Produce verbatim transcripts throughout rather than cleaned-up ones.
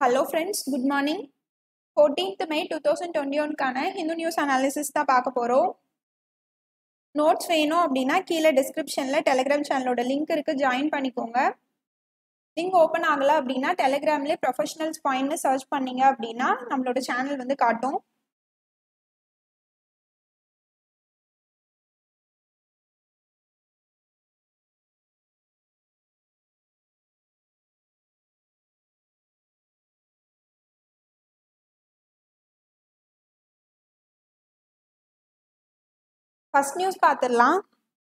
Hello friends, good morning. fourteenth May twenty twenty-one கான Hindu news analysis தான் பார்க்க போகிறோம். நோட்ஸ் வேணும் அப்படின்னா கீழே டிஸ்கிரிப்ஷனில் டெலிகிராம் சேனலோட லிங்க் இருக்குது, ஜாயின் பண்ணிக்கோங்க. லிங்க் ஓப்பன் ஆகலை அப்படின்னா டெலிகிராம்லேயே ப்ரொஃபஷனல்ஸ் பாயிண்ட்னு சர்ச் பண்ணிங்க அப்படின்னா நம்மளோட சேனல் வந்து காட்டும். ஃபர்ஸ்ட் நியூஸ் பார்த்துடலாம்.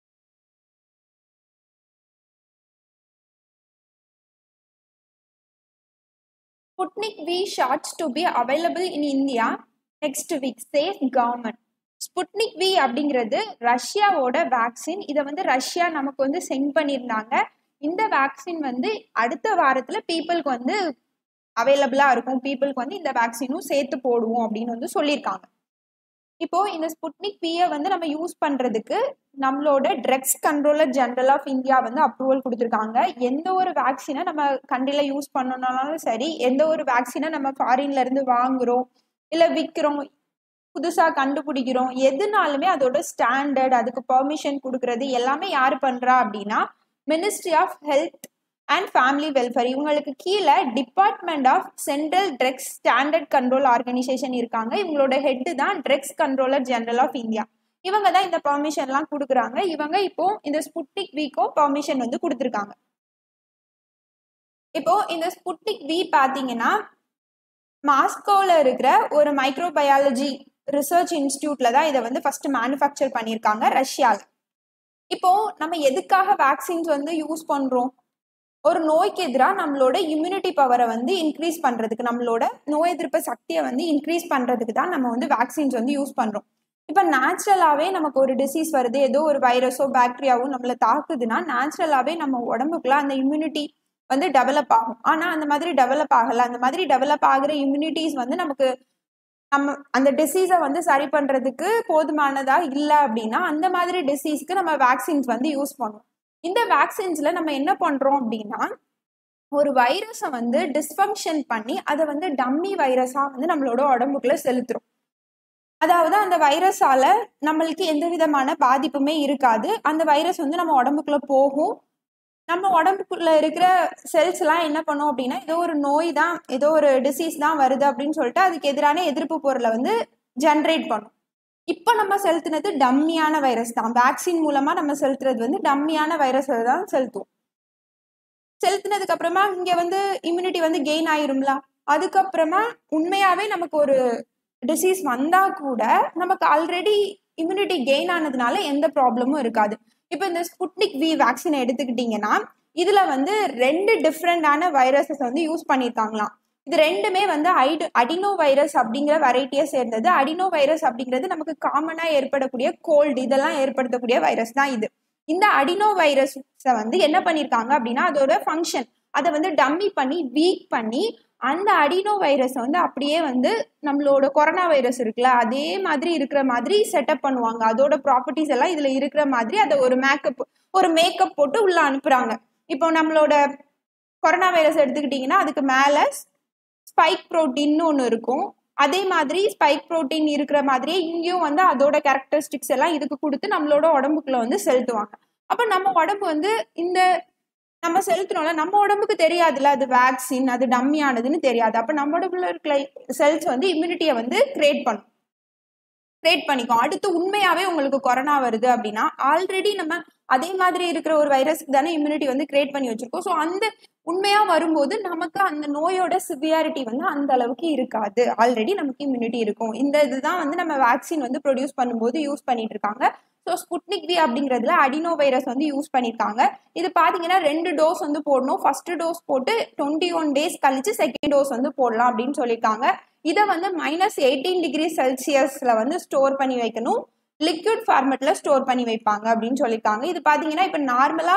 Sputnik V shots to be available in India next week, says government. Sputnik V அப்படிங்கிறது ரஷ்யாவோட வேக்சின். இதை வந்து ரஷ்யா நமக்கு வந்து சென்ட் பண்ணியிருந்தாங்க. இந்த வேக்சின் வந்து அடுத்த வாரத்தில் பீப்புளுக்கு வந்து அவைலபிளாக இருக்கும். பீப்புளுக்கு வந்து இந்த வேக்சினும் சேர்த்து போடுவோம் அப்படின்னு வந்து சொல்லியிருக்காங்க. இப்போ இந்த ஸ்புட்னிக் வியை வந்து நம்ம யூஸ் பண்றதுக்கு நம்மளோட drugs controller general of India வந்து அப்ரூவல் கொடுத்துருக்காங்க. எந்த ஒரு வேக்சினை நம்ம கண்ட்ரில யூஸ் பண்ணணும்னாலும் சரி, எந்த ஒரு வேக்சினை நம்ம ஃபாரின்ல இருந்து வாங்குறோம் இல்லை விற்கிறோம், புதுசாக கண்டுபிடிக்கிறோம், எதுனாலுமே அதோட ஸ்டாண்டர்ட், அதுக்கு பெர்மிஷன் கொடுக்கறது எல்லாமே யார் பண்றா அப்படின்னா ministry of health and family welfare. இவங்களுக்கு கீழே department of central drugs standard control organisation இருக்காங்க. இவங்களோட ஹெட்டு தான் drugs controller general of India. இவங்க தான் இந்த பெர்மிஷன்லாம் கொடுக்குறாங்க. இவங்க இப்போ இந்த ஸ்புட்னிக் விக்கோ பெர்மிஷன் வந்து கொடுத்துருக்காங்க. இப்போ இந்த ஸ்புட்னிக் வி பார்த்தீங்கன்னா மாஸ்கோவில் இருக்கிற ஒரு மைக்ரோபயாலஜி ரிசர்ச் இன்ஸ்டியூட்ல தான் இதை வந்து ஃபர்ஸ்ட் மேனுஃபேக்சர் பண்ணியிருக்காங்க ரஷ்யாவில். இப்போ நம்ம எதுக்காக வேக்சின்ஸ் வந்து யூஸ் பண்றோம்? ஒரு நோய்க்கு எதிராக நம்மளோட இம்யூனிட்டி பவரை வந்து இன்க்ரீஸ் பண்ணுறதுக்கு, நம்மளோட நோய் எதிர்ப்பு சக்தியை வந்து இன்க்ரீஸ் பண்ணுறதுக்கு தான் நம்ம வந்து வேக்சின்ஸ் வந்து யூஸ் பண்ணுறோம். இப்போ நேச்சுரலாகவே நமக்கு ஒரு டிசீஸ் வருது, ஏதோ ஒரு வைரஸோ பாக்டீரியாவோ நம்மளை தாக்குதுன்னா நேச்சுரலாகவே நம்ம உடம்புக்குள்ள அந்த இம்யூனிட்டி வந்து டெவலப் ஆகும். ஆனால் அந்த மாதிரி டெவலப் ஆகலை. அந்த மாதிரி டெவலப் ஆகிற இம்யூனிட்டிஸ் வந்து நமக்கு நம்ம அந்த டிசீஸை வந்து சரி பண்ணுறதுக்கு போதுமானதாக இல்லை அப்படின்னா அந்த மாதிரி டிசீஸ்க்கு நம்ம வேக்சின்ஸ் வந்து யூஸ் பண்ணுவோம். இந்த வேக்சின்ஸ்ல நம்ம என்ன பண்றோம் அப்படின்னா ஒரு வைரஸை வந்து டிஸ்ஃபங்க்ஷன் பண்ணி அதை வந்து டம்மி வைரஸா வந்து நம்மளோட உடம்புக்குள்ள செலுத்துறோம். அதாவது அந்த வைரஸால நம்மளுக்கு எந்த விதமான பாதிப்புமே இருக்காது. அந்த வைரஸ் வந்து நம்ம உடம்புக்குள்ள போகும். நம்ம உடம்புக்குள்ள இருக்கிற செல்ஸ் எல்லாம் என்ன பண்ணும் அப்படின்னா ஏதோ ஒரு நோய் தான், ஏதோ ஒரு டிசீஸ் தான் வருது அப்படின்னு சொல்லிட்டு அதுக்கு எதிரான எதிர்ப்பு பொருளை வந்து ஜென்ரேட் பண்ணும். இப்போ நம்ம செலுத்தினது டம்மியான வைரஸ் தான். வேக்சின் மூலமா நம்ம செலுத்துறது வந்து டம்மியான வைரஸ் தான் செலுத்துவோம். செலுத்தினதுக்கு அப்புறமா இங்க வந்து இம்யூனிட்டி வந்து கெயின் ஆயிரும்ல. அதுக்கப்புறமா உண்மையாவே நமக்கு ஒரு டிசீஸ் வந்தா கூட நமக்கு ஆல்ரெடி இம்யூனிட்டி கெயின் ஆனதுனால எந்த ப்ராப்ளமும் இருக்காது. இப்போ இந்த ஸ்புட்னிக் வி வேக்சினை எடுத்துக்கிட்டீங்கன்னா இதுல வந்து ரெண்டு டிஃப்ரெண்டான வைரஸஸ் வந்து யூஸ் பண்ணியிருக்காங்களாம். இது ரெண்டுமே வந்து ஐடு அடினோ வைரஸ் அப்படிங்கிற வெரைட்டியை சேர்ந்தது. அடினோ வைரஸ் அப்படிங்கிறது நமக்கு காமனா ஏற்படக்கூடிய கோல்டு இதெல்லாம் ஏற்படுத்தக்கூடிய வைரஸ் தான் இது. இந்த அடினோ வைரஸை வந்து என்ன பண்ணியிருக்காங்க அப்படின்னா அதோட ஃபங்க்ஷன் அதை வந்து டம்மி பண்ணி வீக் பண்ணி அந்த அடினோ வைரஸை வந்து அப்படியே வந்து நம்மளோட கொரோனா வைரஸ் இருக்குல்ல அதே மாதிரி இருக்கிற மாதிரி செட்டப் பண்ணுவாங்க. அதோட ப்ராப்பர்ட்டிஸ் எல்லாம் இதுல இருக்கிற மாதிரி அதை ஒரு மேக்கப் ஒரு மேக்கப் போட்டு உள்ள அனுப்புறாங்க. இப்போ நம்மளோட கொரோனா வைரஸ் எடுத்துக்கிட்டீங்கன்னா அதுக்கு மேல ஸ்பைக் ப்ரோட்டீன் ஒன்று இருக்கும். அதே மாதிரி ஸ்பைக் ப்ரோட்டீன் இருக்கிற மாதிரியே இங்கேயும் வந்து அதோட கேரக்டரிஸ்டிக்ஸ் எல்லாம் இதுக்கு கொடுத்து நம்மளோட உடம்புக்குள்ள வந்து செலுத்துவாங்க. அப்போ நம்ம உடம்பு வந்து இந்த நம்ம செலுத்துறோம்ல நம்ம உடம்புக்கு தெரியாதுல்ல அது வேக்சின், அது டம்மியானதுன்னு தெரியாது. அப்போ நம்ம உடம்புல இருக்கிற செல்ஸ் வந்து இம்யூனிட்டியை வந்து கிரியேட் பண்ணும் கிரியேட் பண்ணிக்கும். அடுத்து உண்மையாவே உங்களுக்கு கொரோனா வருது அப்படின்னா ஆல்ரெடி நம்ம அதே மாதிரி இருக்கிற ஒரு வைரஸ்க்கு தானே இம்யூனிட்டி வந்து கிரியேட் பண்ணி வச்சிருக்கோம். ஸோ அந்த உண்மையா வரும்போது நமக்கு அந்த நோயோட சிவியாரிட்டி வந்து அந்த அளவுக்கு இருக்காது. ஆல்ரெடி நமக்கு இம்யூனிட்டி இருக்கும். இந்த இதுதான் வந்து நம்ம வேக்சின் வந்து ப்ரொடியூஸ் பண்ணும்போது யூஸ் பண்ணிட்டு இருக்காங்க. ஸோ ஸ்புட்னிக் வி அப்படிங்கிறதுல அடினோ வைரஸ் வந்து யூஸ் பண்ணியிருக்காங்க. இது பார்த்தீங்கன்னா ரெண்டு டோஸ் வந்து போடணும். ஃபர்ஸ்ட் டோஸ் போட்டு டுவெண்ட்டி ஒன் டேஸ் கழிச்சு செகண்ட் டோஸ் வந்து போடலாம் அப்படின்னு சொல்லியிருக்காங்க. இதை வந்து மைனஸ் எயிட்டீன் டிகிரி செல்சியஸ்ல வந்து ஸ்டோர் பண்ணி வைக்கணும். லிக்விட் ஃபார்மெட்ல ஸ்டோர் பண்ணி வைப்பாங்க அப்படின்னு சொல்லியிருக்காங்க. இது பார்த்தீங்கன்னா இப்போ நார்மலா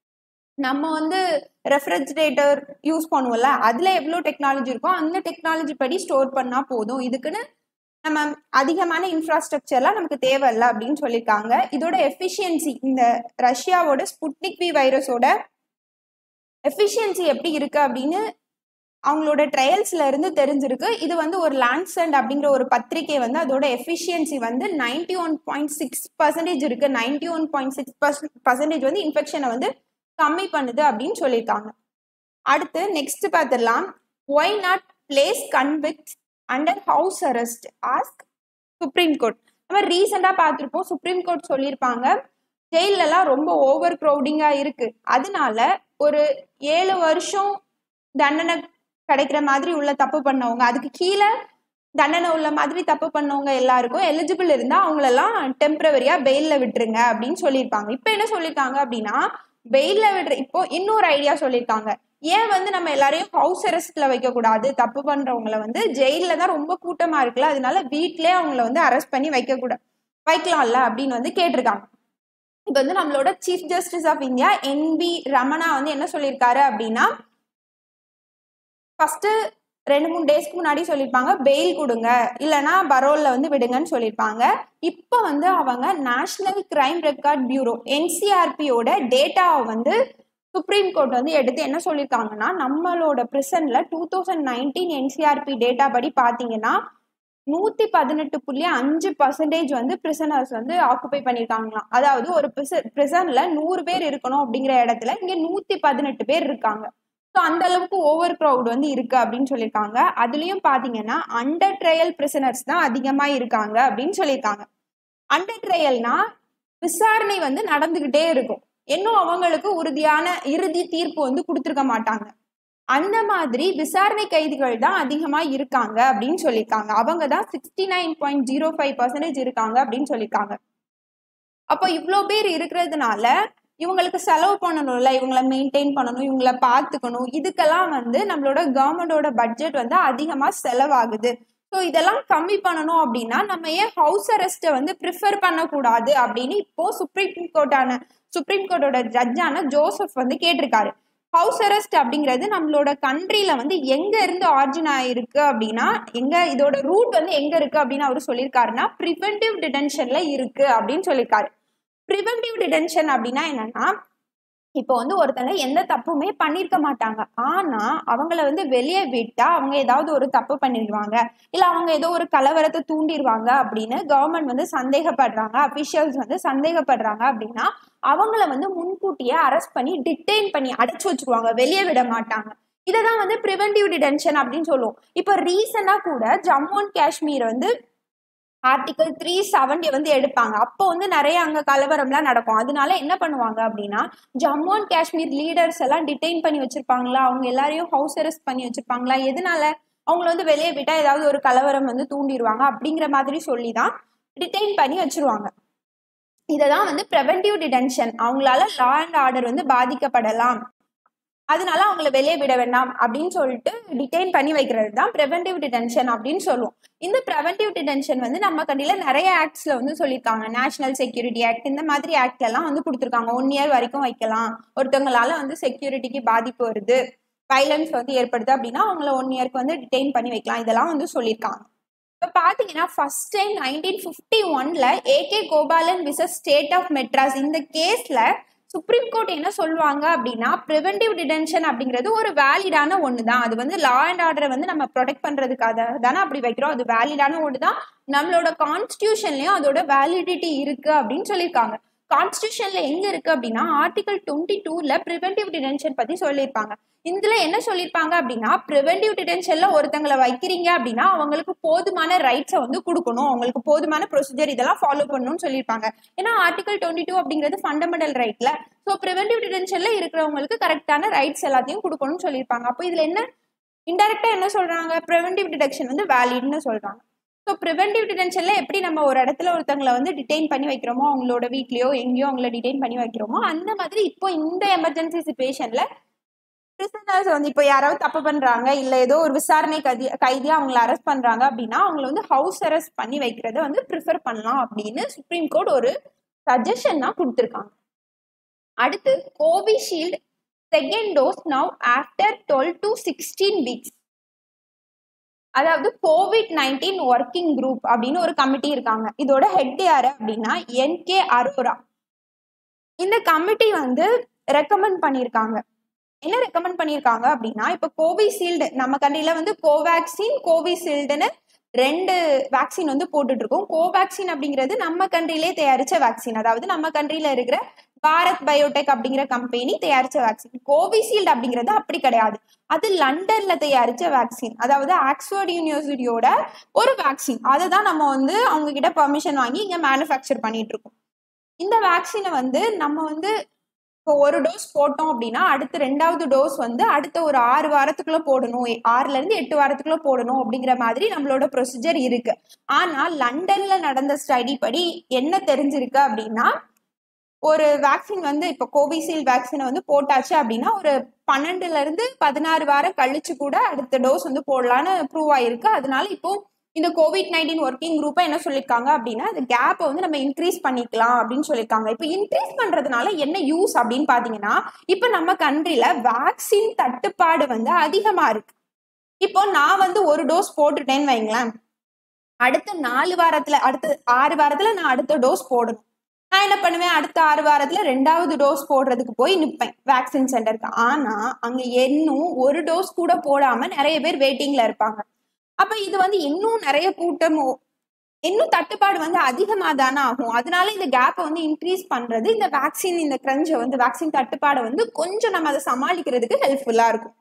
நம்ம வந்து ரெஃப்ரிஜரேட்டர் யூஸ் பண்ணுவோம்ல அதுல எவ்வளோ டெக்னாலஜி இருக்கோ அந்த டெக்னாலஜி படி ஸ்டோர் பண்ணா போதும். இதுக்குன்னு நம்ம அதிகமான இன்ஃப்ராஸ்ட்ரக்சர்லாம் நமக்கு தேவையில்லை அப்படின்னு சொல்லியிருக்காங்க. இதோட எஃபிஷியன்சி இந்த ரஷ்யாவோட ஸ்புட்னிக் வி வைரஸோட எஃபிஷியன்சி எப்படி இருக்கு அப்படின்னு அவங்களோட ட்ரையல்ஸ்ல இருந்து தெரிஞ்சிருக்கு. இது வந்து ஒரு லான்செட் அப்படிங்கிற ஒரு பத்திரிகை வந்து அதோட எஃபிஷியன்சி வந்து ninety one point six percentage இருக்கு. Ninety one point six percentage வந்து இன்ஃபெக்ஷனை வந்து கம்மி பண்ணுது அப்படின்னு சொல்லியிருக்காங்க. அடுத்து நெக்ஸ்ட் பார்த்துடலாம். Why not place convicts under house arrest ask supreme court. நம்ம ரீசெண்டாக பார்த்துருப்போம், சுப்ரீம் கோர்ட் சொல்லியிருப்பாங்க ஜெயிலெல்லாம் ரொம்ப ஓவர் க்ரௌடிங்காக இருக்கு, அதனால ஒரு ஏழு வருஷம் தண்டனை கிடைக்கிற மாதிரி உள்ள தப்பு பண்ணவங்க, அதுக்கு கீழே தண்டனை உள்ள மாதிரி தப்பு பண்ணவங்க எல்லாருக்கும் எலிஜிபிள் இருந்தா அவங்களெல்லாம் டெம்பரவரியா பெயில்ல விட்டுருங்க அப்படின்னு சொல்லியிருப்பாங்க. இப்போ என்ன சொல்லியிருக்காங்க அப்படின்னா பெயில்ல விடுற இப்போ இன்னொரு ஐடியா சொல்லியிருக்காங்க. ஏன் வந்து நம்ம எல்லாரையும் ஹவுஸ் அரெஸ்ட்ல வைக்க கூடாது, தப்பு பண்றவங்களை வந்து ஜெயில தான் ரொம்ப கூட்டமா இருக்குல்ல, அதனால வீட்லயே அவங்கள வந்து அரெஸ்ட் பண்ணி வைக்க கூட வைக்கலாம்ல அப்படின்னு வந்து கேட்டிருக்காங்க. இப்போ வந்து நம்மளோட chief justice of India N V Ramana வந்து என்ன சொல்லியிருக்காரு அப்படின்னா, ஃபர்ஸ்ட் ரெண்டு மூணு டேஸ்க்கு முன்னாடி சொல்லியிருப்பாங்க பெயில் கொடுங்க இல்லைன்னா பரோல்ல வந்து விடுங்கன்னு சொல்லியிருப்பாங்க. இப்போ வந்து அவங்க நேஷனல் கிரைம் ரெக்கார்ட் பியூரோ என்சிஆர்பியோட டேட்டாவை வந்து சுப்ரீம் கோர்ட் வந்து எடுத்து என்ன சொல்லியிருக்காங்கன்னா, நம்மளோட பிரிசன்ல two thousand nineteen NCRB data படி பார்த்தீங்கன்னா நூத்தி பதினெட்டு புள்ளி அஞ்சு பர்சன்டேஜ் வந்து பிரிசனர்ஸ் வந்து ஆக்குபை பண்ணியிருக்காங்களாம். அதாவது ஒரு பிரிசன்ல நூறு பேர் இருக்கணும் அப்படிங்கிற இடத்துல இங்க நூத்தி பதினெட்டு பேர் இருக்காங்க. ஸோ அந்த அளவுக்கு ஓவர் க்ரௌட் வந்து இருக்கு அப்படின்னு சொல்லியிருக்காங்க. அதுலயும் பாத்தீங்கன்னா அண்டர் ட்ரையல் பிரிசனர்ஸ் தான் அதிகமா இருக்காங்க அப்படின்னு சொல்லியிருக்காங்க. அண்டர் ட்ரையல்னா விசாரணை வந்து நடந்துகிட்டே இருக்கும், இன்னும் அவங்களுக்கு உறுதியான இறுதி தீர்ப்பு வந்து கொடுத்துருக்க மாட்டாங்க. அந்த மாதிரி விசாரணை கைதிகள் தான் அதிகமா இருக்காங்க அப்படின்னு சொல்லியிருக்காங்க. அவங்க தான் sixty nine point zero five percentage இருக்காங்க அப்படின்னு சொல்லியிருக்காங்க. அப்போ இவ்வளோ பேர் இருக்கிறதுனால இவங்களுக்கு செலவு பண்ணணும்ல, இவங்களை மெயின்டைன் பண்ணணும், இவங்களை பார்த்துக்கணும், இதுக்கெல்லாம் வந்து நம்மளோட கவர்மெண்டோட பட்ஜெட் வந்து அதிகமா செலவாகுது. ஸோ இதெல்லாம் கம்மி பண்ணணும் அப்படின்னா நம்ம ஏன் ஹவுஸ் அரெஸ்ட்டை வந்து ப்ரிஃபர் பண்ணக்கூடாது அப்படின்னு இப்போ சுப்ரீம் கோர்ட்டான சுப்ரீம் கோர்ட்டோட ஜட்ஜான ஜோசப் வந்து கேட்டிருக்காரு. ஹவுஸ் அரெஸ்ட் அப்படிங்கிறது நம்மளோட கண்ட்ரியில வந்து எங்க இருந்து ஆரிஜின் ஆயிருக்கு அப்படின்னா, எங்க இதோட ரூட் வந்து எங்க இருக்கு அப்படின்னு அவர் சொல்லியிருக்காருன்னா ப்ரிவென்டிவ் டிடென்ஷன்ல இருக்கு அப்படின்னு சொல்லியிருக்காரு. ப்ரிவென்டிவ் டிடென்ஷன் அப்படின்னா என்னன்னா, இப்போ வந்து ஒருத்தங்க எந்த தப்புமே பண்ணிருக்க மாட்டாங்க, ஆனா அவங்கள வந்து வெளியே விட்டா அவங்க ஏதாவது ஒரு தப்பு பண்ணிடுவாங்க, இல்ல அவங்க ஏதோ ஒரு கலவரத்தை தூண்டிடுவாங்க அப்படின்னு கவர்மெண்ட் வந்து சந்தேகப்படுறாங்க, அபிஷியல்ஸ் வந்து சந்தேகப்படுறாங்க அப்படின்னா அவங்கள வந்து முன்கூட்டியே அரெஸ்ட் பண்ணி டிடெயின் பண்ணி அடைச்சு வச்சுக்குவாங்க, வெளியே விட மாட்டாங்க. இதைதான் வந்து ப்ரிவென்டிவ் டிடென்ஷன் அப்படின்னு சொல்லுவோம். இப்போ ரீசெண்டா கூட ஜம்மு அண்ட் காஷ்மீர் வந்து ஆர்டிகல் த்ரீ செவன்டி வந்து எடுப்பாங்க. அப்போ வந்து நிறைய அங்க கலவரம்லாம் நடக்கும். அதனால என்ன பண்ணுவாங்க அப்படின்னா ஜம்மு அண்ட் காஷ்மீர் லீடர்ஸ் எல்லாம் டிடெயின் பண்ணி வச்சிருப்பாங்களா, அவங்க எல்லாரையும் ஹவுஸ் அரெஸ்ட் பண்ணி வச்சிருப்பாங்களா, எதனால அவங்கள வந்து வெளியே விட்டா ஏதாவது ஒரு கலவரம் வந்து தூண்டிடுவாங்க அப்படிங்கிற மாதிரி சொல்லிதான் டிடெயின் பண்ணி வச்சிருவாங்க. இததான் வந்து ப்ரிவென்டிவ் டிடென்ஷன். அவங்களால லா அண்ட் ஆர்டர் வந்து பாதிக்கப்படலாம், அதனால அவங்கள வெளியே விட வேண்டாம் அப்படின்னு சொல்லிட்டு டிடெயின் பண்ணி வைக்கிறது தான் ப்ரிவென்டிவ் டிடென்ஷன் அப்படின்னு சொல்லுவோம். இந்த ப்ரிவென்டிவ் டிடென்ஷன் வந்து நம்ம கண்டில நிறைய ஆக்ட்ஸ்ல வந்து சொல்லியிருக்காங்க. நேஷனல் செக்யூரிட்டி ஆக்ட் இந்த மாதிரி ஆக்ட் எல்லாம் வந்து கொடுத்துருக்காங்க. ஒன் இயர் வரைக்கும் வைக்கலாம், ஒருத்தவங்களால வந்து செக்யூரிட்டிக்கு பாதிப்பு வருது, வைலன்ஸ் வந்து ஏற்படுது அப்படின்னா அவங்கள ஒன் இயருக்கு வந்து டிடெயின் பண்ணி வைக்கலாம், இதெல்லாம் வந்து சொல்லியிருக்காங்க. இப்போ பார்த்தீங்கன்னா ஃபர்ஸ்ட் டைம் நைன்டீன் ஃபிஃப்டி ஒன்ல AK Gopalan versus state of Madras இந்த கேஸ்ல சுப்ரீம் கோர்ட் என்ன சொல்லுவாங்க அப்படின்னா, ப்ரிவென்டிவ் டிடென்ஷன் அப்படிங்கிறது ஒரு வேலிடான ஒன்று தான், அது வந்து லா அண்ட் ஆர்டரை வந்து நம்ம ப்ரொடெக்ட் பண்றதுக்காக தானே அப்படி வைக்கிறோம், அது வேலிடான ஒன்று தான், நம்மளோட கான்ஸ்டியூஷன்லயும் அதோட வேலிடிட்டி இருக்கு அப்படின்னு சொல்லியிருக்காங்க. கான்ஸ்டியூஷன்ல எங்க இருக்கு அப்படின்னா ஆர்டிகல் டுவெண்ட்டி டூல ப்ரிவென்டிவ் டிடென்ஷன் பத்தி சொல்லியிருப்பாங்க. இதுல என்ன சொல்லியிருப்பாங்க அப்படின்னா, ப்ரிவென்டிவ் டிடென்ஷன்ல ஒருத்தங்களை வைக்கிறீங்க அப்படின்னா அவங்களுக்கு போதுமான ரைட்ஸை வந்து கொடுக்கணும், அவங்களுக்கு போதுமான ப்ரொசீஜர் இதெல்லாம் ஃபாலோ பண்ணணும்னு சொல்லியிருப்பாங்க. ஏன்னா ஆர்டிகல் டுவெண்ட்டி டூ அப்படிங்கிறது ஃபண்டமெண்டல் ரைட்ல, ஸோ ப்ரிவென்டிவ் டிடென்ஷன்ல இருக்கிறவங்களுக்கு கரெக்டான ரைட்ஸ் எல்லாத்தையும் கொடுக்கணும்னு சொல்லியிருப்பாங்க. அப்போ இதுல என்ன இன்டெரக்டா என்ன சொல்றாங்க, ப்ரிவென்டிவ் டிடென்ஷன் வந்து வேலிட்னு சொல்றாங்க. ஸோ ப்ரிவென்டிவ் டிடென்ஷன்ல எப்படி நம்ம ஒரு இடத்துல ஒருத்தங்களை வந்து டிடெயின் பண்ணி வைக்கிறோமோ, அவங்களோட வீட்லயோ எங்கேயோ அவங்கள டிடெயின் பண்ணி வைக்கிறோமோ, அந்த மாதிரி இப்போ இந்த எமர்ஜென்சி சிச்சுவேஷன்ல பிரிசனர்ஸ் வந்து இப்போ யாராவது தப்பு பண்றாங்க இல்ல ஏதோ ஒரு விசாரணை கைதி கைதியா அவங்களை அரெஸ்ட் பண்றாங்க அப்படின்னா அவங்களை வந்து ஹவுஸ் அரெஸ்ட் பண்ணி வைக்கிறத வந்து ப்ரிஃபர் பண்ணலாம் அப்படின்னு சுப்ரீம் கோர்ட் ஒரு சஜஷன் தான் கொடுத்துருக்காங்க. அடுத்து Covishield second dose now after twelve to sixteen weeks. அதாவது கோவிட் நைன்டீன் ஒர்க்கிங் குரூப் அப்படின்னு ஒரு கமிட்டி இருக்காங்க. இதோட ஹெட் யாரு அப்படின்னா என் கே அரோரா. இந்த கமிட்டி வந்து ரெக்கமெண்ட் பண்ணியிருக்காங்க என்ன ரெக்கமெண்ட் பண்ணியிருக்காங்க அப்படின்னா, இப்போ கோவிஷீல்டு நம்ம கண்ட்ரில வந்து கோவேக்சின் கோவிஷீல்டுன்னு ரெண்டு வேக்சின் வந்து போட்டுட்டு இருக்கோம். கோவேக்சின் அப்படிங்கிறது நம்ம கண்ட்ரிலே தயாரிச்ச வேக்சின், அதாவது நம்ம கண்ட்ரில இருக்கிற பாரத் பயோடெக் அப்படிங்கிற கம்பெனி தயாரிச்ச வேக்சின். கோவிஷீல்டு அப்படிங்கிறது அப்படி கிடையாது, அது லண்டன்ல தயாரிச்ச வேக்சின், அதாவது ஆக்ஸ்போர்ட் யூனிவர்சிட்டியோட ஒரு வேக்சின். அதை தான் நம்ம வந்து அவங்க கிட்ட பெர்மிஷன் வாங்கி இங்க மேனுஃபேக்சர் பண்ணிட்டு இருக்கோம். இந்த வேக்சினை வந்து நம்ம வந்து இப்போ ஒரு டோஸ் போட்டோம் அப்படின்னா அடுத்த ரெண்டாவது டோஸ் வந்து அடுத்த ஒரு ஆறு வாரத்துக்குள்ள போடணும், ஆறுல இருந்து எட்டு வாரத்துக்குள்ள போடணும் அப்படிங்கிற மாதிரி நம்மளோட ப்ரொசீஜர் இருக்கு. ஆனா லண்டன்ல நடந்த ஸ்டடி படி என்ன தெரிஞ்சிருக்கு அப்படின்னா, ஒரு வேக்சின் வந்து இப்போ கோவிஷீல்டு வேக்சினை வந்து போட்டாச்சு அப்படின்னா ஒரு பன்னெண்டுல இருந்து பதினாறு வாரம் கழிச்சு கூட அடுத்த டோஸ் வந்து போடலான்னு ப்ரூவ் ஆயிருக்கு. அதனால இப்போ இந்த கோவிட் நைன்டீன் ஒர்க்கிங் குரூப்பை என்ன சொல்லியிருக்காங்க அப்படின்னா, இந்த கேப்பை வந்து நம்ம இன்க்ரீஸ் பண்ணிக்கலாம் அப்படின்னு சொல்லியிருக்காங்க. இப்போ இன்க்ரீஸ் பண்றதுனால என்ன யூஸ் அப்படின்னு பாத்தீங்கன்னா, இப்போ நம்ம கண்ட்ரில வேக்சின் தட்டுப்பாடு வந்து அதிகமா இருக்கு. இப்போ நான் வந்து ஒரு டோஸ் போட்டுட்டேன்னு வைங்களேன், அடுத்த நாலு வாரத்துல அடுத்த ஆறு வாரத்துல நான் அடுத்த டோஸ் போடணும். நான் என்ன பண்ணுவேன், அடுத்த ஆறு வாரத்துல ரெண்டாவது டோஸ் போடுறதுக்கு போய் நிற்பேன் வேக்சின் சென்டருக்கு. ஆனா அங்க இன்னும் ஒரு டோஸ் கூட போடாம நிறைய பேர் வெயிட்டிங்ல இருப்பாங்க. அப்ப இது வந்து இன்னும் நிறைய கூட்டமோ இன்னும் தட்டுப்பாடு வந்து அதிகமா தானே ஆகும். அதனால இந்த கேப்பை வந்து இன்க்ரீஸ் பண்றது இந்த வேக்சின் இந்த கிரஞ்சை வந்து வேக்சின் தட்டுப்பாடை வந்து கொஞ்சம் நம்ம அதை சமாளிக்கிறதுக்கு ஹெல்ப்ஃபுல்லா இருக்கும்.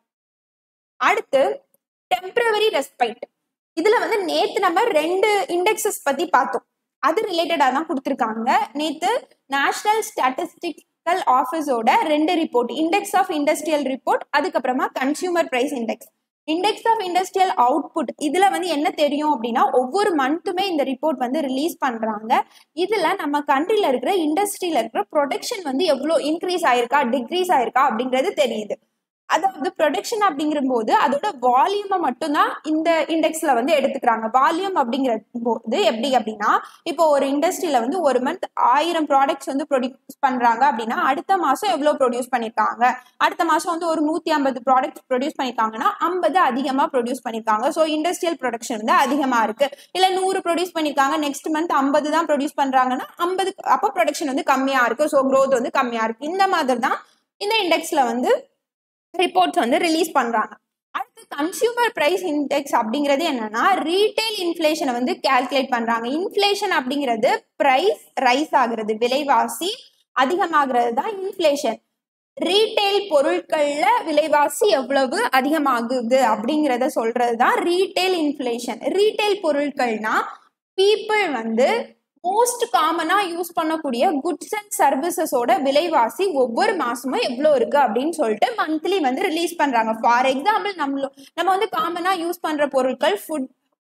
அடுத்து டெம்பரவரி ரெஸ்பைட். இதுல வந்து நேத்து நம்ம ரெண்டு இண்டெக்ஸஸ் பத்தி பார்த்தோம், அது ரிலேட்டடா தான் கொடுத்துருக்காங்க. நேத்து நேஷனல் ஸ்டாட்டிஸ்டிக்கல் ஆஃபீஸோட ரெண்டு report, index of industrial report, அதுக்கப்புறமா consumer price index, index of industrial output. இதுல வந்து என்ன தெரியும் அப்படின்னா, ஒவ்வொரு மந்த்துமே இந்த ரிப்போர்ட் வந்து ரிலீஸ் பண்றாங்க. இதுல நம்ம கண்ட்ரில இருக்கிற இண்டஸ்ட்ரியில இருக்கிற ப்ரொடக்ஷன் வந்து எவ்வளவு இன்க்ரீஸ் ஆயிருக்கா டிக்ரீஸ் ஆயிருக்கா அப்படிங்கிறது தெரியுது. அதாவது ப்ரொடக்ஷன் அப்படிங்கிற போது அதோட வால்யூமை மட்டும்தான் இந்த இண்டெக்ஸ்ல வந்து எடுத்துக்கிறாங்க. வால்யூம் அப்படிங்கிற போது எப்படி அப்படின்னா, இப்போ ஒரு இண்டஸ்ட்ரியில வந்து ஒரு மந்த் ஆயிரம் ப்ராடக்ட்ஸ் வந்து ப்ரொடியூஸ் பண்றாங்க அப்படின்னா அடுத்த மாசம் எவ்வளவு ப்ரொடியூஸ் பண்ணிருக்காங்க, அடுத்த மாசம் வந்து ஒரு நூத்தி ஐம்பது ப்ராடக்ட்ஸ் ப்ரொடியூஸ் பண்ணிருக்காங்கன்னா ஐம்பது அதிகமா ப்ரொடியூஸ் பண்ணிருக்காங்க. ஸோ இண்டஸ்ட்ரியல் ப்ரொடக்ஷன் வந்து அதிகமா இருக்கு. இல்ல நூறு ப்ரொடியூஸ் பண்ணிருக்காங்க, நெக்ஸ்ட் மந்த் ஐம்பது தான் ப்ரொடியூஸ் பண்றாங்கன்னா ஐம்பது அப்போ ப்ரொடக்ஷன் வந்து கம்மியா இருக்கு, ஸோ க்ரோத் வந்து கம்மியா இருக்கு. இந்த மாதிரி தான் இந்த இண்டெக்ஸ்ல வந்து ரிப்போர்ட்ஸ் வந்து ரிலீஸ் பண்றாங்க. அடுத்து கன்சியூமர் பிரைஸ் இண்டெக்ஸ் அப்படிங்கிறது என்னன்னா, ரீட்டைல் இன்ஃபிளேஷனை வந்து கால்குலேட் பண்றாங்க. இன்ஃபிளேஷன் அப்படிங்கிறது பிரைஸ் ரைஸ் ஆகுறது, விலைவாசி அதிகமாகிறது தான் இன்ஃபிளேஷன். ரீட்டைல் பொருட்கள்ல விலைவாசி எவ்வளவு அதிகமாகுது அப்படிங்கிறத சொல்றது தான் ரீட்டைல் இன்ஃபிளேஷன். ரீட்டைல் பொருட்கள்னா பீப்புள் வந்து மோஸ்ட் காமனா யூஸ் பண்ணக்கூடிய குட்ஸ் அண்ட் சர்வீசஸோட விலைவாசி ஒவ்வொரு மாசமும் எவ்வளவு இருக்கு அப்படின்னு சொல்லிட்டு மந்த்லி வந்து ரிலீஸ் பண்றாங்க. ஃபார் எக்ஸாம்பிள் நம்ம நம்ம வந்து காமனா யூஸ் பண்ற பொருட்கள் food,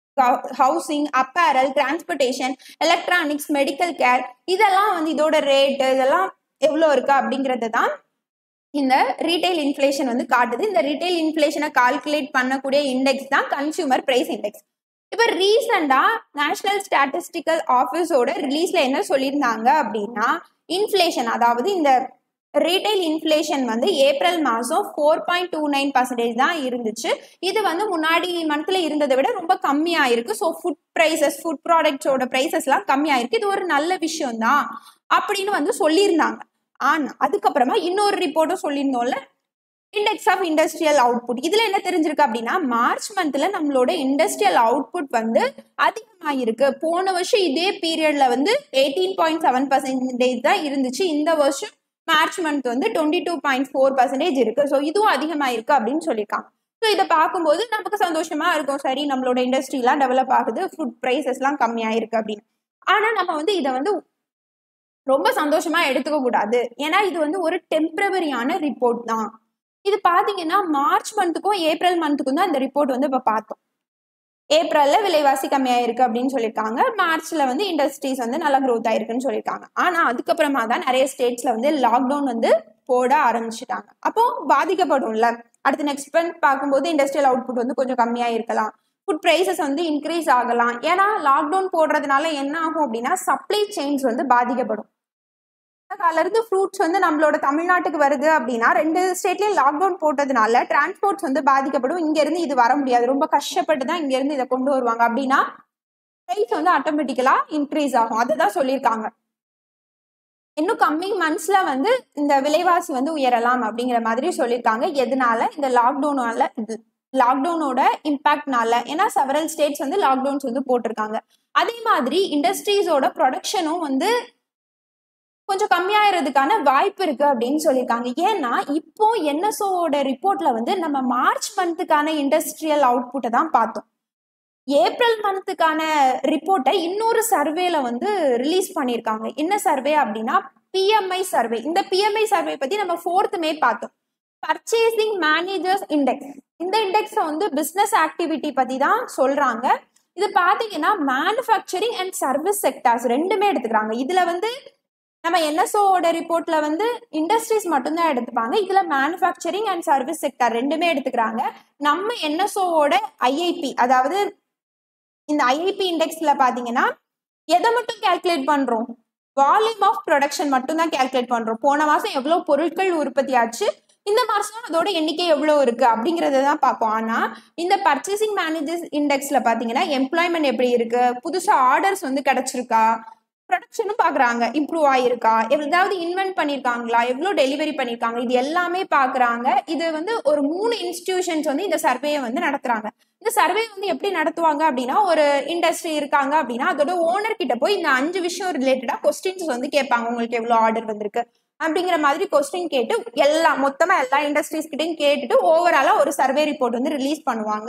housing, apparel, transportation, electronics, medical care, இதெல்லாம் வந்து இதோட ரேட்டு இதெல்லாம் எவ்வளவு இருக்கு அப்படிங்கறது தான் இந்த ரீட்டைல் இன்ஃபிளேஷன் வந்து காட்டுது. இந்த ரீட்டைல் இன்ஃபிளேஷனை கால்குலேட் பண்ணக்கூடிய இண்டெக்ஸ் தான் கன்சியூமர் பிரைஸ் இண்டெக்ஸ். இப்ப ரீசெண்டா நேஷனல் ஸ்டாட்டிஸ்டிக்கல் ஆஃபீஸோட ரிலீஸ்ல என்ன சொல்லியிருந்தாங்க அப்படின்னா, இன்ஃபிளேஷன் அதாவது இந்த ரீட்டைல் இன்ஃபிளேஷன் வந்து ஏப்ரல் மாசம் four point two nine percentage தான் இருந்துச்சு. இது வந்து முன்னாடி மந்த்ல இருந்ததை விட ரொம்ப கம்மியா இருக்கு. ஸோ ஃபுட் பிரைசஸ் ஃபுட் ப்ராடக்ட்ஸோட பிரைசஸ் எல்லாம் கம்மியா இருக்கு, இது ஒரு நல்ல விஷயம் தான் அப்படின்னு வந்து சொல்லியிருந்தாங்க. ஆனா அதுக்கப்புறமா இன்னொரு ரிப்போர்ட்டும் சொல்லியிருந்தோம்ல, இண்டெக்ஸ் ஆஃப் இண்டஸ்ட்ரியல் அவுட்புட். இதுல என்ன தெரிஞ்சிருக்கு அப்படின்னா, மார்ச் மந்த்ல நம்மளோட இண்டஸ்ட்ரியல் அவுட்புட் வந்து அதிகமாயிருக்கு. போன வருஷம் இதே பீரியட்ல வந்து எயிட்டீன் பாயிண்ட் செவன் பர்சன்டேஜ் தான் இருந்துச்சு. இந்த வருஷம் மார்ச் மந்த் வந்து twenty two point four percentage இருக்கு. ஸோ இதுவும் அதிகமாயிருக்கு அப்படின்னு சொல்லியிருக்காங்க. ஸோ இதை பார்க்கும்போது நமக்கு சந்தோஷமா இருக்கும், சரி நம்மளோட இண்டஸ்ட்ரிலாம் டெவலப் ஆகுது, ஃபுட் பிரைசஸ் எல்லாம் கம்மியாயிருக்கு அப்படின்னு. ஆனா நம்ம வந்து இதை வந்து ரொம்ப சந்தோஷமா எடுத்துக்க கூடாது, ஏன்னா இது வந்து ஒரு டெம்பரவரியான ரிப்போர்ட் தான். இது பாத்தீங்கன்னா மார்ச் மந்த்துக்கும் ஏப்ரல் மந்த்துக்கும் தான் இந்த ரிப்போர்ட் வந்து இப்ப பார்த்தோம். ஏப்ரல்ல விலைவாசி கம்மியாயிருக்கு அப்படின்னு சொல்லியிருக்காங்க, மார்ச்ல வந்து இண்டஸ்ட்ரீஸ் வந்து நல்லா க்ரோத் ஆயிருக்குன்னு சொல்லியிருக்காங்க. ஆனா அதுக்கப்புறமா தான் நிறைய ஸ்டேட்ஸ்ல வந்து லாக்டவுன் வந்து போட ஆரம்பிச்சுட்டாங்க. அப்போ பாதிக்கப்படும்ல. அடுத்து நெக்ஸ்ட் மந்த் பார்க்கும்போது இண்டஸ்ட்ரியல் அவுட்புட் வந்து கொஞ்சம் கம்மியா இருக்கலாம், ஃபுட் பிரைசஸ் வந்து இன்க்ரீஸ் ஆகலாம். ஏன்னா லாக்டவுன் போடுறதுனால என்ன ஆகும் அப்படின்னா, சப்ளை செயின்ஸ் வந்து பாதிக்கப்படும். கால இருந்து ஃப்ரூட்ஸ் வந்து நம்மளோட தமிழ்நாட்டுக்கு வருது அப்படின்னா ரெண்டு ஸ்டேட்லயும் லாக்டவுன் போட்டதுனால டிரான்ஸ்போர்ட்ஸ் வந்து பாதிக்கப்படும். இங்க இருந்து இது வர முடியாது, ரொம்ப கஷ்டப்பட்டு தான் இங்க இருந்து இதை கொண்டு வருவாங்க. அப்படின்னா பிரைஸ் வந்து ஆட்டோமேட்டிக்கலா இன்க்ரீஸ் ஆகும். அதுதான் சொல்லியிருக்காங்க. இன்னும் கம்மிங் மந்த்ஸ்ல வந்து இந்த விலைவாசி வந்து உயரலாம் அப்படிங்கிற மாதிரி சொல்லியிருக்காங்க. எதனால? இந்த லாக்டவுனால, லாக்டவுனோட இம்பாக்ட்னால. ஏன்னா செவரல் ஸ்டேட்ஸ் வந்து லாக்டவுன்ஸ் வந்து போட்டிருக்காங்க. அதே மாதிரி இண்டஸ்ட்ரீஸோட ப்ரொடக்ஷனும் வந்து கொஞ்சம் கம்மியாகிறதுக்கான வாய்ப்பு இருக்கு அப்படின்னு சொல்லியிருக்காங்க. ஏன்னா இப்போ என்எஸ்ஓட ரிப்போர்ட்ல வந்து நம்ம மார்ச் மந்த்துக்கான இண்டஸ்ட்ரியல் அவுட்புட்டை தான் பார்த்தோம். ஏப்ரல் மந்த்துக்கான ரிப்போர்ட்டை இன்னொரு சர்வேல வந்து ரிலீஸ் பண்ணியிருக்காங்க. என்ன சர்வே அப்படின்னா பிஎம்ஐ சர்வே. இந்த பிஎம்ஐ சர்வே பத்தி நம்ம ஃபோர்த் மே பார்த்தோம். Purchasing managers index. இந்த இண்டெக்ஸை வந்து பிசினஸ் ஆக்டிவிட்டி பத்தி தான் சொல்றாங்க. இது பாத்தீங்கன்னா மேனுஃபேக்சரிங் அண்ட் சர்வீஸ் செக்டார்ஸ் ரெண்டுமே எடுத்துக்கிறாங்க. இதுல வந்து நம்ம என்எஸ்ஓட ரிப்போர்ட்ல வந்து இண்டஸ்ட்ரீஸ் மட்டும்தான் எடுத்துப்பாங்க. இதுல மேனுஃபேக்சரிங் அண்ட் சர்வீஸ் செக்டார் ரெண்டுமே எடுத்துக்கிறாங்க. நம்ம என்எஸ்ஓட ஐஐபி, அதாவது இந்த ஐஐபி இண்டெக்ஸ்ல பாத்தீங்கன்னா எதை மட்டும் கால்குலேட் பண்றோம்? வால்யூம் ஆஃப் ப்ரொடக்ஷன் மட்டும் தான் கால்குலேட் பண்றோம். போன மாசம் எவ்வளவு பொருட்கள் உற்பத்தி ஆச்சு, இந்த மாசம் அதோட எண்ணிக்கை எவ்வளவு இருக்கு அப்படிங்கறத தான் பார்ப்போம். ஆனா இந்த பர்ச்சேசிங் மேனேஜர்ஸ் இண்டெக்ஸ்ல பாத்தீங்கன்னா எம்ப்ளாய்மெண்ட் எப்படி இருக்கு, புதுசா ஆர்டர்ஸ் வந்து கிடைச்சிருக்கா, ப்ரொடக்ஷனும் பாக்குறாங்க, இம்ப்ரூவ் ஆயிருக்கா, ஏதாவது இன்வென்ட் பண்ணிருக்காங்களா, எவ்வளவு டெலிவரி பண்ணிருக்காங்க, இது எல்லாமே பாக்குறாங்க. இது வந்து ஒரு மூணு இன்ஸ்டிடியூஷன்ஸ் வந்து இந்த சர்வேயை வந்து நடத்துறாங்க. இந்த சர்வே வந்து எப்படி நடத்துவாங்க அப்படின்னா, ஒரு இண்டஸ்ட்ரி இருக்காங்க அப்படின்னா அதோட ஓனர் கிட்ட போய் இந்த அஞ்சு விஷயம் ரிலேட்டடா கொஸ்டின்ஸ் வந்து கேட்பாங்க. உங்களுக்கு எவ்வளவு ஆர்டர் வந்திருக்கு அப்படிங்கிற மாதிரி கொஸ்டின் கேட்டு எல்லா மொத்தமா எல்லா இண்டஸ்ட்ரீஸ் கிட்டையும் கேட்டுட்டு ஓவராலா ஒரு சர்வே ரிப்போர்ட் வந்து ரிலீஸ் பண்ணுவாங்க.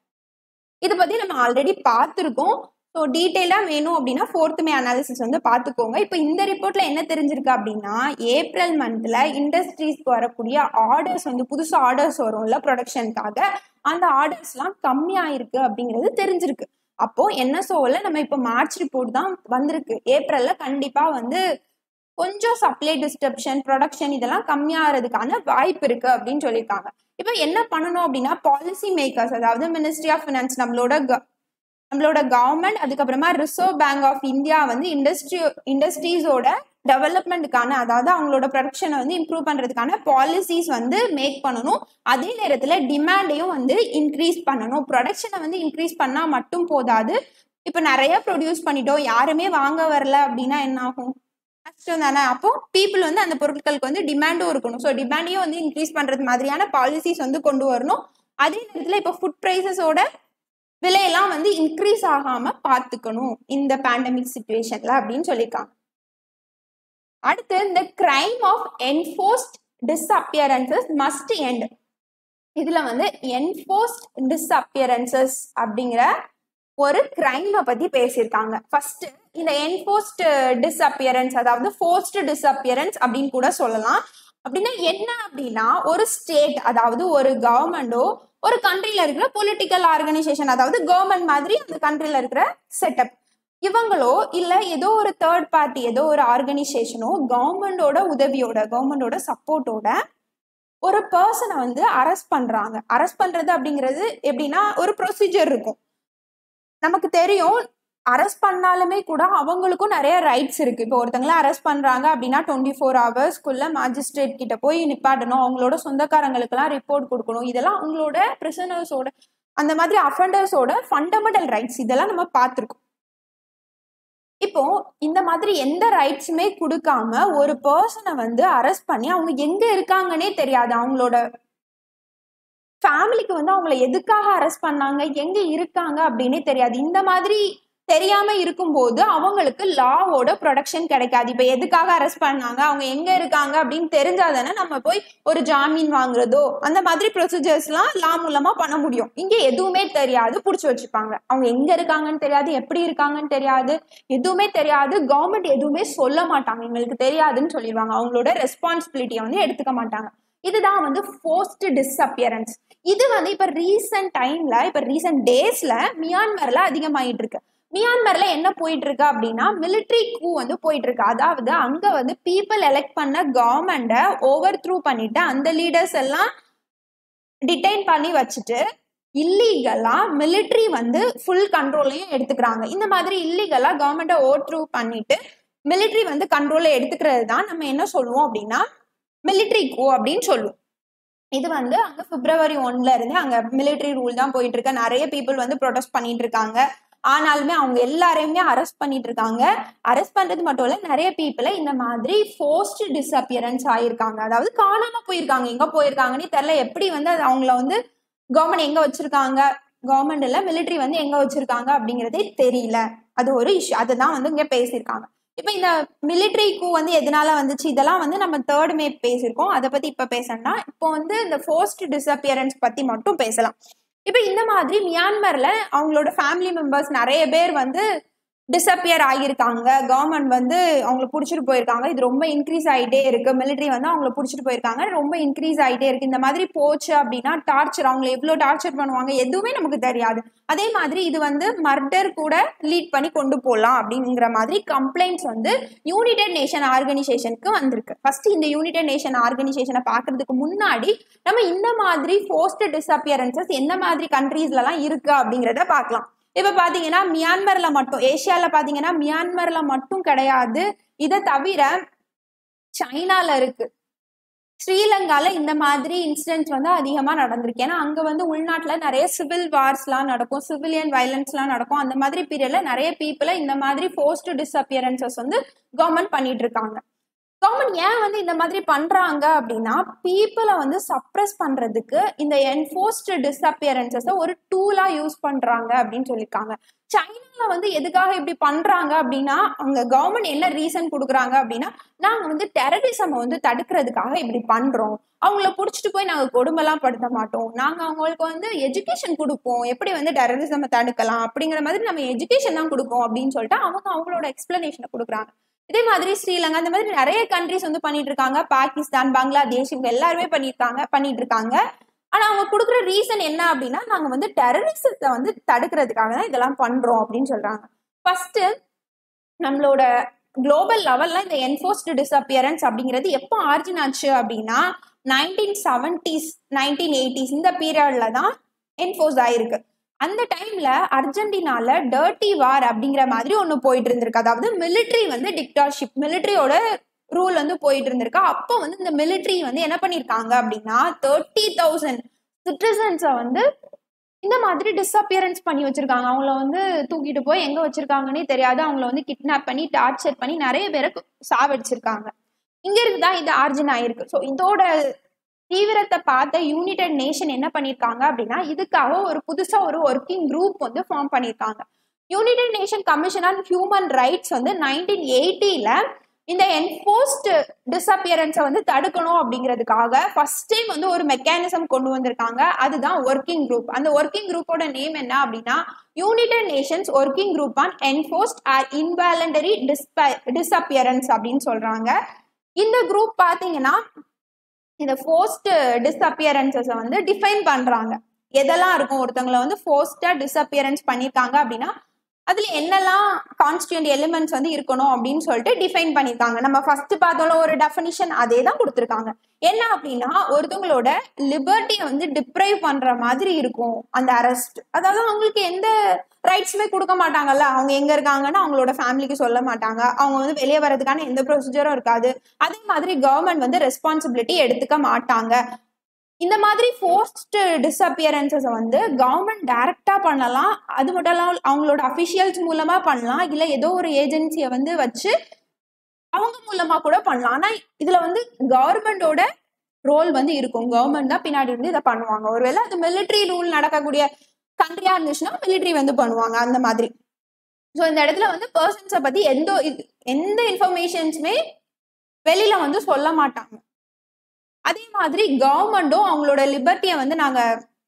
இதை பத்தி நம்ம ஆல்ரெடி பார்த்துருக்கோம். ஸோ டீட்டெயிலா வேணும் அப்படின்னா ஃபோர்த் மே அனாலிசிஸ் வந்து பார்த்துக்கோங்க. இப்போ இந்த ரிப்போர்ட்ல என்ன தெரிஞ்சிருக்கு அப்படின்னா, ஏப்ரல் மந்த்ல இண்டஸ்ட்ரீஸ்க்கு வரக்கூடிய ஆர்டர்ஸ் வந்து புதுசு ஆர்டர்ஸ் வரும்ல ப்ரொடக்ஷனுக்காக, அந்த ஆர்டர்ஸ்லாம் கம்மியாயிருக்கு அப்படிங்கிறது தெரிஞ்சிருக்கு. அப்போ என்எஸ்ஓல நம்ம இப்போ மார்ச் ரிப்போர்ட் தான் வந்திருக்கு. ஏப்ரல்ல கண்டிப்பா வந்து கொஞ்சம் சப்ளை டிஸ்டர்ப்ஷன், ப்ரொடக்ஷன் இதெல்லாம் கம்மியாகிறதுக்கான வாய்ப்பு இருக்கு அப்படின்னு சொல்லியிருக்காங்க. இப்போ என்ன பண்ணணும் அப்படின்னா, பாலிசி மேக்கர்ஸ், அதாவது மினிஸ்ட்ரி ஆஃப் ஃபினான்ஸ், நம்மளோட நம்மளோட கவர்மெண்ட், அதுக்கப்புறமா ரிசர்வ் பேங்க் ஆஃப் இந்தியா வந்து இண்டஸ்ட்ரி இண்டஸ்ட்ரீஸோட டெவலப்மெண்ட்டுக்கான, அதாவது அவங்களோட ப்ரொடக்ஷனை வந்து இம்ப்ரூவ் பண்றதுக்கான பாலிசிஸ் வந்து மேக் பண்ணணும். அதே நேரத்தில் டிமாண்டையும் வந்து இன்க்ரீஸ் பண்ணணும். ப்ரொடக்ஷனை வந்து இன்க்ரீஸ் பண்ணா மட்டும் போதாது. இப்போ நிறைய ப்ரொடியூஸ் பண்ணிட்டோம், யாருமே வாங்க வரல அப்படின்னா என்ன ஆகும்? கஷ்டம் தானே. அப்போ பீப்புள் வந்து அந்த பொருட்களுக்கு வந்து டிமாண்டும் இருக்கணும். ஸோ டிமாண்டையும் வந்து இன்க்ரீஸ் பண்றது மாதிரியான பாலிசிஸ் வந்து கொண்டு வரணும். அதே நேரத்தில் இப்போ ஃபுட் ப்ரைஸஸோட விலையெல்லாம் வந்து இன்க்ரீஸ் ஆகாம பார்த்துக்கணும் இந்த பேண்டமிக் சிச்சுவேஷன்ல அப்படின்னு சொல்லியிருக்காங்க. அடுத்து, இந்த crime of enforced disappearances must end. இதுல வந்து என்ஃபோர்ஸ்ட் டிஸ்அப்பியரன்சஸ் அப்படிங்கிற ஒரு கிரைமை பத்தி பேசியிருக்காங்க. ஃபர்ஸ்ட், இந்த என்ஃபோர்ஸ்ட் டிஸ்அப்பியரன்ஸ், அதாவது ஃபோர்ஸ்ட் டிஸ்அப்பியரன்ஸ் அப்படின்னு கூட சொல்லலாம். அப்படின்னா என்ன அப்படின்னா, ஒரு ஸ்டேட், அதாவது ஒரு கவர்மெண்டோ ஒரு கண்ட்ரில இருக்கிற பொலிட்டிக்கல் ஆர்கனைசேஷன், அதாவது கவர்மெண்ட் மாதிரி அந்த கண்ட்ரில இருக்கிற செட்டப், இவங்களோ இல்ல ஏதோ ஒரு தேர்ட் பார்ட்டி, ஏதோ ஒரு ஆர்கனைசேஷனோ கவர்மெண்டோட உதவியோட, கவர்மெண்டோட சப்போர்ட்டோட ஒரு பர்சனை வந்து அரெஸ்ட் பண்றாங்க. அரெஸ்ட் பண்றது அப்படிங்கிறது எப்படின்னா ஒரு ப்ரொசீஜர் இருக்கும். நமக்கு தெரியும், அரெஸ்ட் பண்ணாலுமே கூட அவங்களுக்கும் நிறைய ரைட்ஸ் இருக்கு. இப்போ ஒருத்தங்கள அரெஸ்ட் பண்றாங்க அப்படின்னா டுவெண்ட்டி ஃபோர் ஹவர்ஸ்க்குள்ள மேஜிஸ்ட்ரேட் கிட்ட போய் நிப்பாட்டணும், அவங்களோட சொந்தக்காரங்களுக்கெல்லாம் ரிப்போர்ட் கொடுக்கணும். இதெல்லாம் அவங்களோட பிரிசனர்ஸோட, அந்த மாதிரி அஃபெண்டர்ஸோட ஃபண்டமெண்டல் ரைட்ஸ். இதெல்லாம் நம்ம பார்த்துருக்கோம். இப்போ இந்த மாதிரி எந்த ரைட்ஸுமே கொடுக்காம ஒரு பர்சனை வந்து அரெஸ்ட் பண்ணி அவங்க எங்க இருக்காங்கன்னே தெரியாது, அவங்களோட ஃபேமிலிக்கு வந்து அவங்களை எதுக்காக அரெஸ்ட் பண்ணாங்க, எங்க இருக்காங்க அப்படின்னே தெரியாது. இந்த மாதிரி தெரியாம இருக்கும்போது அவங்களுக்கு லாவோட ப்ரொடெக்ஷன் கிடைக்காது. இப்ப எதுக்காக அரெஸ்ட் பண்ணாங்க, அவங்க எங்க இருக்காங்க அப்படின்னு தெரிஞ்சாதானே நம்ம போய் ஒரு ஜாமீன் வாங்குறதோ அந்த மாதிரி ப்ரொசீஜர்ஸ்லாம் லா மூலமா பண்ண முடியும். இங்க எதுவுமே தெரியாது, புடிச்சு வச்சுப்பாங்க. அவங்க எங்க இருக்காங்கன்னு தெரியாது, எப்படி இருக்காங்கன்னு தெரியாது, எதுவுமே தெரியாது. கவர்மெண்ட் எதுவுமே சொல்ல மாட்டாங்க, எங்களுக்கு தெரியாதுன்னு சொல்லிடுவாங்க. அவங்களோட ரெஸ்பான்சிபிலிட்டியை வந்து எடுத்துக்க மாட்டாங்க. இதுதான் வந்து ஃபோர்ஸ்ட் டிஸ்அப்பியரன்ஸ். இது வந்து இப்ப ரீசன்ட் டைம்ல, இப்ப ரீசன்ட் டேஸ்ல மியான்மர்ல அதிகமாயிட்டு இருக்கு. மியான்மர்ல என்ன போயிட்டு இருக்கு அப்படின்னா, மிலிட்ரி கூ வந்து போயிட்டு இருக்கு. அதாவது அங்க வந்து பீப்புள் எலெக்ட் பண்ண கவர்மெண்ட ஓவர் த்ரூ பண்ணிட்டு அந்த லீடர்ஸ் எல்லாம் டிடைன் பண்ணி வச்சுட்டு இல்லீகலா மிலிட்ரி வந்து ஃபுல் கண்ட்ரோலையும் எடுத்துக்கிறாங்க. இந்த மாதிரி இல்லீகலா கவர்மெண்ட ஓவர் த்ரூ பண்ணிட்டு மிலிட்ரி வந்து கண்ட்ரோலை எடுத்துக்கிறது தான் நம்ம என்ன சொல்லுவோம் அப்படின்னா மிலிட்ரி கூ அப்படின்னு சொல்லுவோம். இது வந்து அங்க பிப்ரவரி ஒன்ல இருந்து அங்க மிலிட்ரி ரூல் தான் போயிட்டு இருக்கு. நிறைய பீப்புள் வந்து ப்ரொடெஸ்ட் பண்ணிட்டு இருக்காங்க. ஆனாலுமே அவங்க எல்லாரையுமே அரெஸ்ட் பண்ணிட்டு இருக்காங்க. அரெஸ்ட் பண்றது மட்டும் இல்ல, நிறைய பீப்புளை இந்த மாதிரி ஃபோர்ஸ்ட் டிஸ்அப்பியரன்ஸ் ஆயிருக்காங்க. அதாவது காணாம போயிருக்காங்க. எங்க போயிருக்காங்கன்னு தெரியல. எப்படி வந்து அது அவங்கள வந்து கவர்மெண்ட் எங்க வச்சிருக்காங்க, கவர்மெண்ட் இல்ல மிலிட்ரி வந்து எங்க வச்சிருக்காங்க அப்படிங்கறதே தெரியல. அது ஒரு இஷ்யூ. அதுதான் வந்து இங்க பேசியிருக்காங்க. இப்ப இந்த மிலிட்ரிக்கு வந்து எதனால வந்துச்சு, இதெல்லாம் வந்து நம்ம தேர்ட் மே பேசியிருக்கோம். அதை பத்தி இப்ப பேசணும்னா, இப்போ வந்து இந்த ஃபோர்ஸ்ட் டிஸ்அப்பியரன்ஸ் பத்தி மட்டும் பேசலாம். இப்ப இந்த மாதிரி மியான்மர்ல அவங்களோட ஃபேமிலி மெம்பர்ஸ் நிறைய பேர் வந்து டிஸ்அப்பியர் ஆகியிருக்காங்க. கவர்மெண்ட் வந்து அவங்களை பிடிச்சிட்டு போயிருக்காங்க. இது ரொம்ப இன்க்ரீஸ் ஆகிட்டே இருக்கு. மிலிட்ரி வந்து அவங்களை பிடிச்சிட்டு போயிருக்காங்க, ரொம்ப இன்க்ரீஸ் ஆகிட்டே இருக்கு. இந்த மாதிரி போச்சு அப்படின்னா டார்ச்சர், அவங்களை எவ்வளவு டார்ச்சர் பண்ணுவாங்க எதுவுமே நமக்கு தெரியாது. அதே மாதிரி இது வந்து மர்டர் கூட லீட் பண்ணி கொண்டு போகலாம் அப்படிங்கிற மாதிரி கம்ப்ளைண்ட்ஸ் வந்து யுனைடெட் நேஷன் ஆர்கனைசேஷனுக்கு வந்திருக்கு. ஃபர்ஸ்ட் இந்த யுனைடெட் நேஷன் ஆர்கனைசேஷனை பாக்குறதுக்கு முன்னாடி நம்ம இந்த மாதிரி ஃபோர்ஸ்ட் டிஸ்அப்பியரன்சஸ் எந்த மாதிரி கண்ட்ரீஸ்ல எல்லாம் இருக்கு அப்படிங்கிறத பார்க்கலாம். இப்ப பாத்தீங்கன்னா மியான்மர்ல மட்டும், ஏசியால பாத்தீங்கன்னா மியான்மர்ல மட்டும் கிடையாது, இதை தவிர சைனால இருக்கு, ஸ்ரீலங்கால இந்த மாதிரி இன்சிடென்ட்ஸ் வந்து அதிகமா நடந்திருக்கு. ஏன்னா அங்க வந்து உள்நாட்டுல நிறைய சிவில் வார்ஸ் எல்லாம் நடக்கும், சிவிலியன் வயலன்ஸ் எல்லாம் நடக்கும். அந்த மாதிரி பீரியட்ல நிறைய பீப்புளை இந்த மாதிரி ஃபோர்ஸ்ட் டிஸ்அப்பியரன்சஸ் வந்து கவர்மெண்ட் பண்ணிட்டு இருக்காங்க. கவர்மெண்ட் ஏன் வந்து இந்த மாதிரி பண்றாங்க அப்படின்னா, பீப்புளை வந்து சப்ரஸ் பண்றதுக்கு இந்த என்ஃபோர்ஸ்ட் டிஸ்அப்பியரன்சஸை ஒரு டூலா யூஸ் பண்றாங்க அப்படின்னு சொல்லியிருக்காங்க. சைனால வந்து எதுக்காக இப்படி பண்றாங்க அப்படின்னா, அவங்க கவர்மெண்ட் என்ன ரீசன் கொடுக்குறாங்க அப்படின்னா, நாங்க வந்து டெரரிசம் வந்து தடுக்கிறதுக்காக இப்படி பண்றோம், அவங்கள புடிச்சிட்டு போய் நாங்க கொடுமைலாம் படுத்த மாட்டோம், நாங்க அவங்களுக்கு வந்து எஜுகேஷன் கொடுப்போம், எப்படி வந்து டெரரிசம் தடுக்கலாம் அப்படிங்கிற மாதிரி நம்ம எஜுகேஷன் தான் கொடுப்போம் அப்படின்னு சொல்லிட்டு அவங்க அவங்களோட எக்ஸ்பிளனேஷனை கொடுக்குறாங்க. இதே மாதிரி ஸ்ரீலங்கா இந்த மாதிரி நிறைய கண்ட்ரிஸ் வந்து பண்ணிட்டு இருக்காங்க. பாகிஸ்தான், பங்களாதேஷ் இவங்க எல்லாருமே பண்ணிருக்காங்க பண்ணிட்டு இருக்காங்க. ஆனா அவங்க கொடுக்குற ரீசன் என்ன அப்படின்னா, நாங்க வந்து டெரரிசத்தை வந்து தடுக்கிறதுக்காக தான் இதெல்லாம் பண்றோம் அப்படின்னு சொல்றாங்க. ஃபர்ஸ்ட் நம்மளோட குளோபல் லெவல்ல இந்த என்ஃபோர்ஸ்ட் டிஸ்அப்பியரன்ஸ் அப்படிங்கிறது எப்போ ஆரிஜின் ஆச்சு அப்படின்னா, நைன்டீன் செவன்டிஸ் நைன்டீன் எயிட்டிஸ் இந்த பீரியட்ல தான் என்ஃபோர்ஸ் ஆயிருக்கு. அந்த டைம்ல அர்ஜென்டினால டர்ட்டி வார் அப்படிங்கிற மாதிரி ஒண்ணு போயிட்டு இருந்திருக்கு. அதாவது மிலிட்ரி வந்து டிக்டார்ஷிப், மிலிட்ரியோட ரூல் வந்து போயிட்டு இருந்திருக்கு. அப்போ வந்து இந்த மிலிட்ரி வந்து என்ன பண்ணிருக்காங்க அப்படின்னா, தேர்ட்டி தௌசண்ட் சிட்டிசன்ஸை வந்து இந்த மாதிரி டிஸ்அப்பியரன்ஸ் பண்ணி வச்சிருக்காங்க. அவங்கள வந்து தூக்கிட்டு போய் எங்க வச்சிருக்காங்கன்னே தெரியாது, அவங்கள வந்து கிட்னாப் பண்ணி டார்ச்சர் பண்ணி நிறைய பேரை சாவடிச்சிருக்காங்க. இங்க இருக்குதான் இது ஆர்ஜின் ஆயிருக்கு. ஸோ இதோட தீவிரத்தை பார்த்த யுனைடெட் நேஷன் என்ன பண்ணிருக்காங்க அப்படின்னா, இதுக்காக ஒரு புதுசா ஒரு ஒர்க்கிங் குரூப் வந்து ஃபார்ம் பண்ணிருக்காங்க. United Nation commission on human rights வந்து நைன்டீன் எயிட்டில இந்த என்ஃபோர்ஸ்ட் டிஸ்அப்பியரன்ஸை வந்து தடுக்கணும் அப்படிங்கிறதுக்காக ஃபர்ஸ்ட் டைம் வந்து ஒரு மெக்கானிசம் கொண்டு வந்திருக்காங்க. அதுதான் ஒர்க்கிங் குரூப். அந்த ஒர்க்கிங் குரூப்போட நேம் என்ன அப்படின்னா, United Nations working group on enforced or involuntary disappearance அப்படின்னு சொல்றாங்க. இந்த குரூப் பாத்தீங்கன்னா இந்த ஃபோர்ஸ்ட் டிஸ்அப்பியரன்சஸை வந்து டிஃபைன் பண்றாங்க. எதெல்லாம் இருக்கும், ஒருத்தவங்களை வந்து ஃபோர்ஸ்டா டிஸ்அப்பியரன்ஸ் பண்ணிருக்காங்க அப்படின்னா அதுல என்னெல்லாம் கான்ஸ்டியூண்ட் எலிமெண்ட்ஸ் வந்து இருக்கணும் அப்படின்னு சொல்லிட்டு டிஃபைன் பண்ணிருக்காங்க. நம்ம ஃபர்ஸ்ட் பார்த்தோம்ல ஒரு டெஃபினிஷன், அதே தான் கொடுத்துருக்காங்க. என்ன அப்படின்னா, ஒருத்தவங்களோட லிபர்ட்டியை வந்து டிப்ரைவ் பண்ற மாதிரி இருக்கும் அந்த அரெஸ்ட். அதாவது அவங்களுக்கு எந்த ரைட்ஸுமே கொடுக்க மாட்டாங்கல்ல, அவங்க எங்க இருக்காங்கன்னு அவங்களோட ஃபேமிலிக்கு சொல்ல மாட்டாங்க, அவங்க வந்து வெளியே வர்றதுக்கான எந்த ப்ரொசீஜரும் இருக்காது. அதே மாதிரி கவர்மெண்ட் வந்து ரெஸ்பான்சிபிலிட்டி எடுத்துக்க மாட்டாங்க. இந்த மாதிரி ஃபோர்ஸ்ட் டிஸ்அப்பியரன்சஸை வந்து கவர்மெண்ட் டைரக்டா பண்ணலாம், அது மட்டும் இல்லாமல் அவங்களோட அஃபிஷியல்ஸ் மூலமா பண்ணலாம், இல்லை ஏதோ ஒரு ஏஜென்சியை வந்து வச்சு அவங்க மூலமா கூட பண்ணலாம். ஆனா இதுல வந்து கவர்மெண்டோட ரோல் வந்து இருக்கும். கவர்மெண்ட் தான் பின்னாடி இருந்து இதை பண்ணுவாங்க. ஒருவேளை அது மிலிட்ரி ரூல் நடக்கக்கூடிய கண்ட்ரியா இருந்துச்சுன்னா மிலிட்ரி வந்து பண்ணுவாங்க அந்த மாதிரி. ஸோ இந்த இடத்துல வந்து பர்சன்ஸை பத்தி எந்த எந்த இன்ஃபர்மேஷன்ஸுமே வெளியில வந்து சொல்ல மாட்டாங்க. அதே மாதிரி கவர்மெண்ட்டும் அவங்களோட லிபர்ட்டியை வந்து நாங்க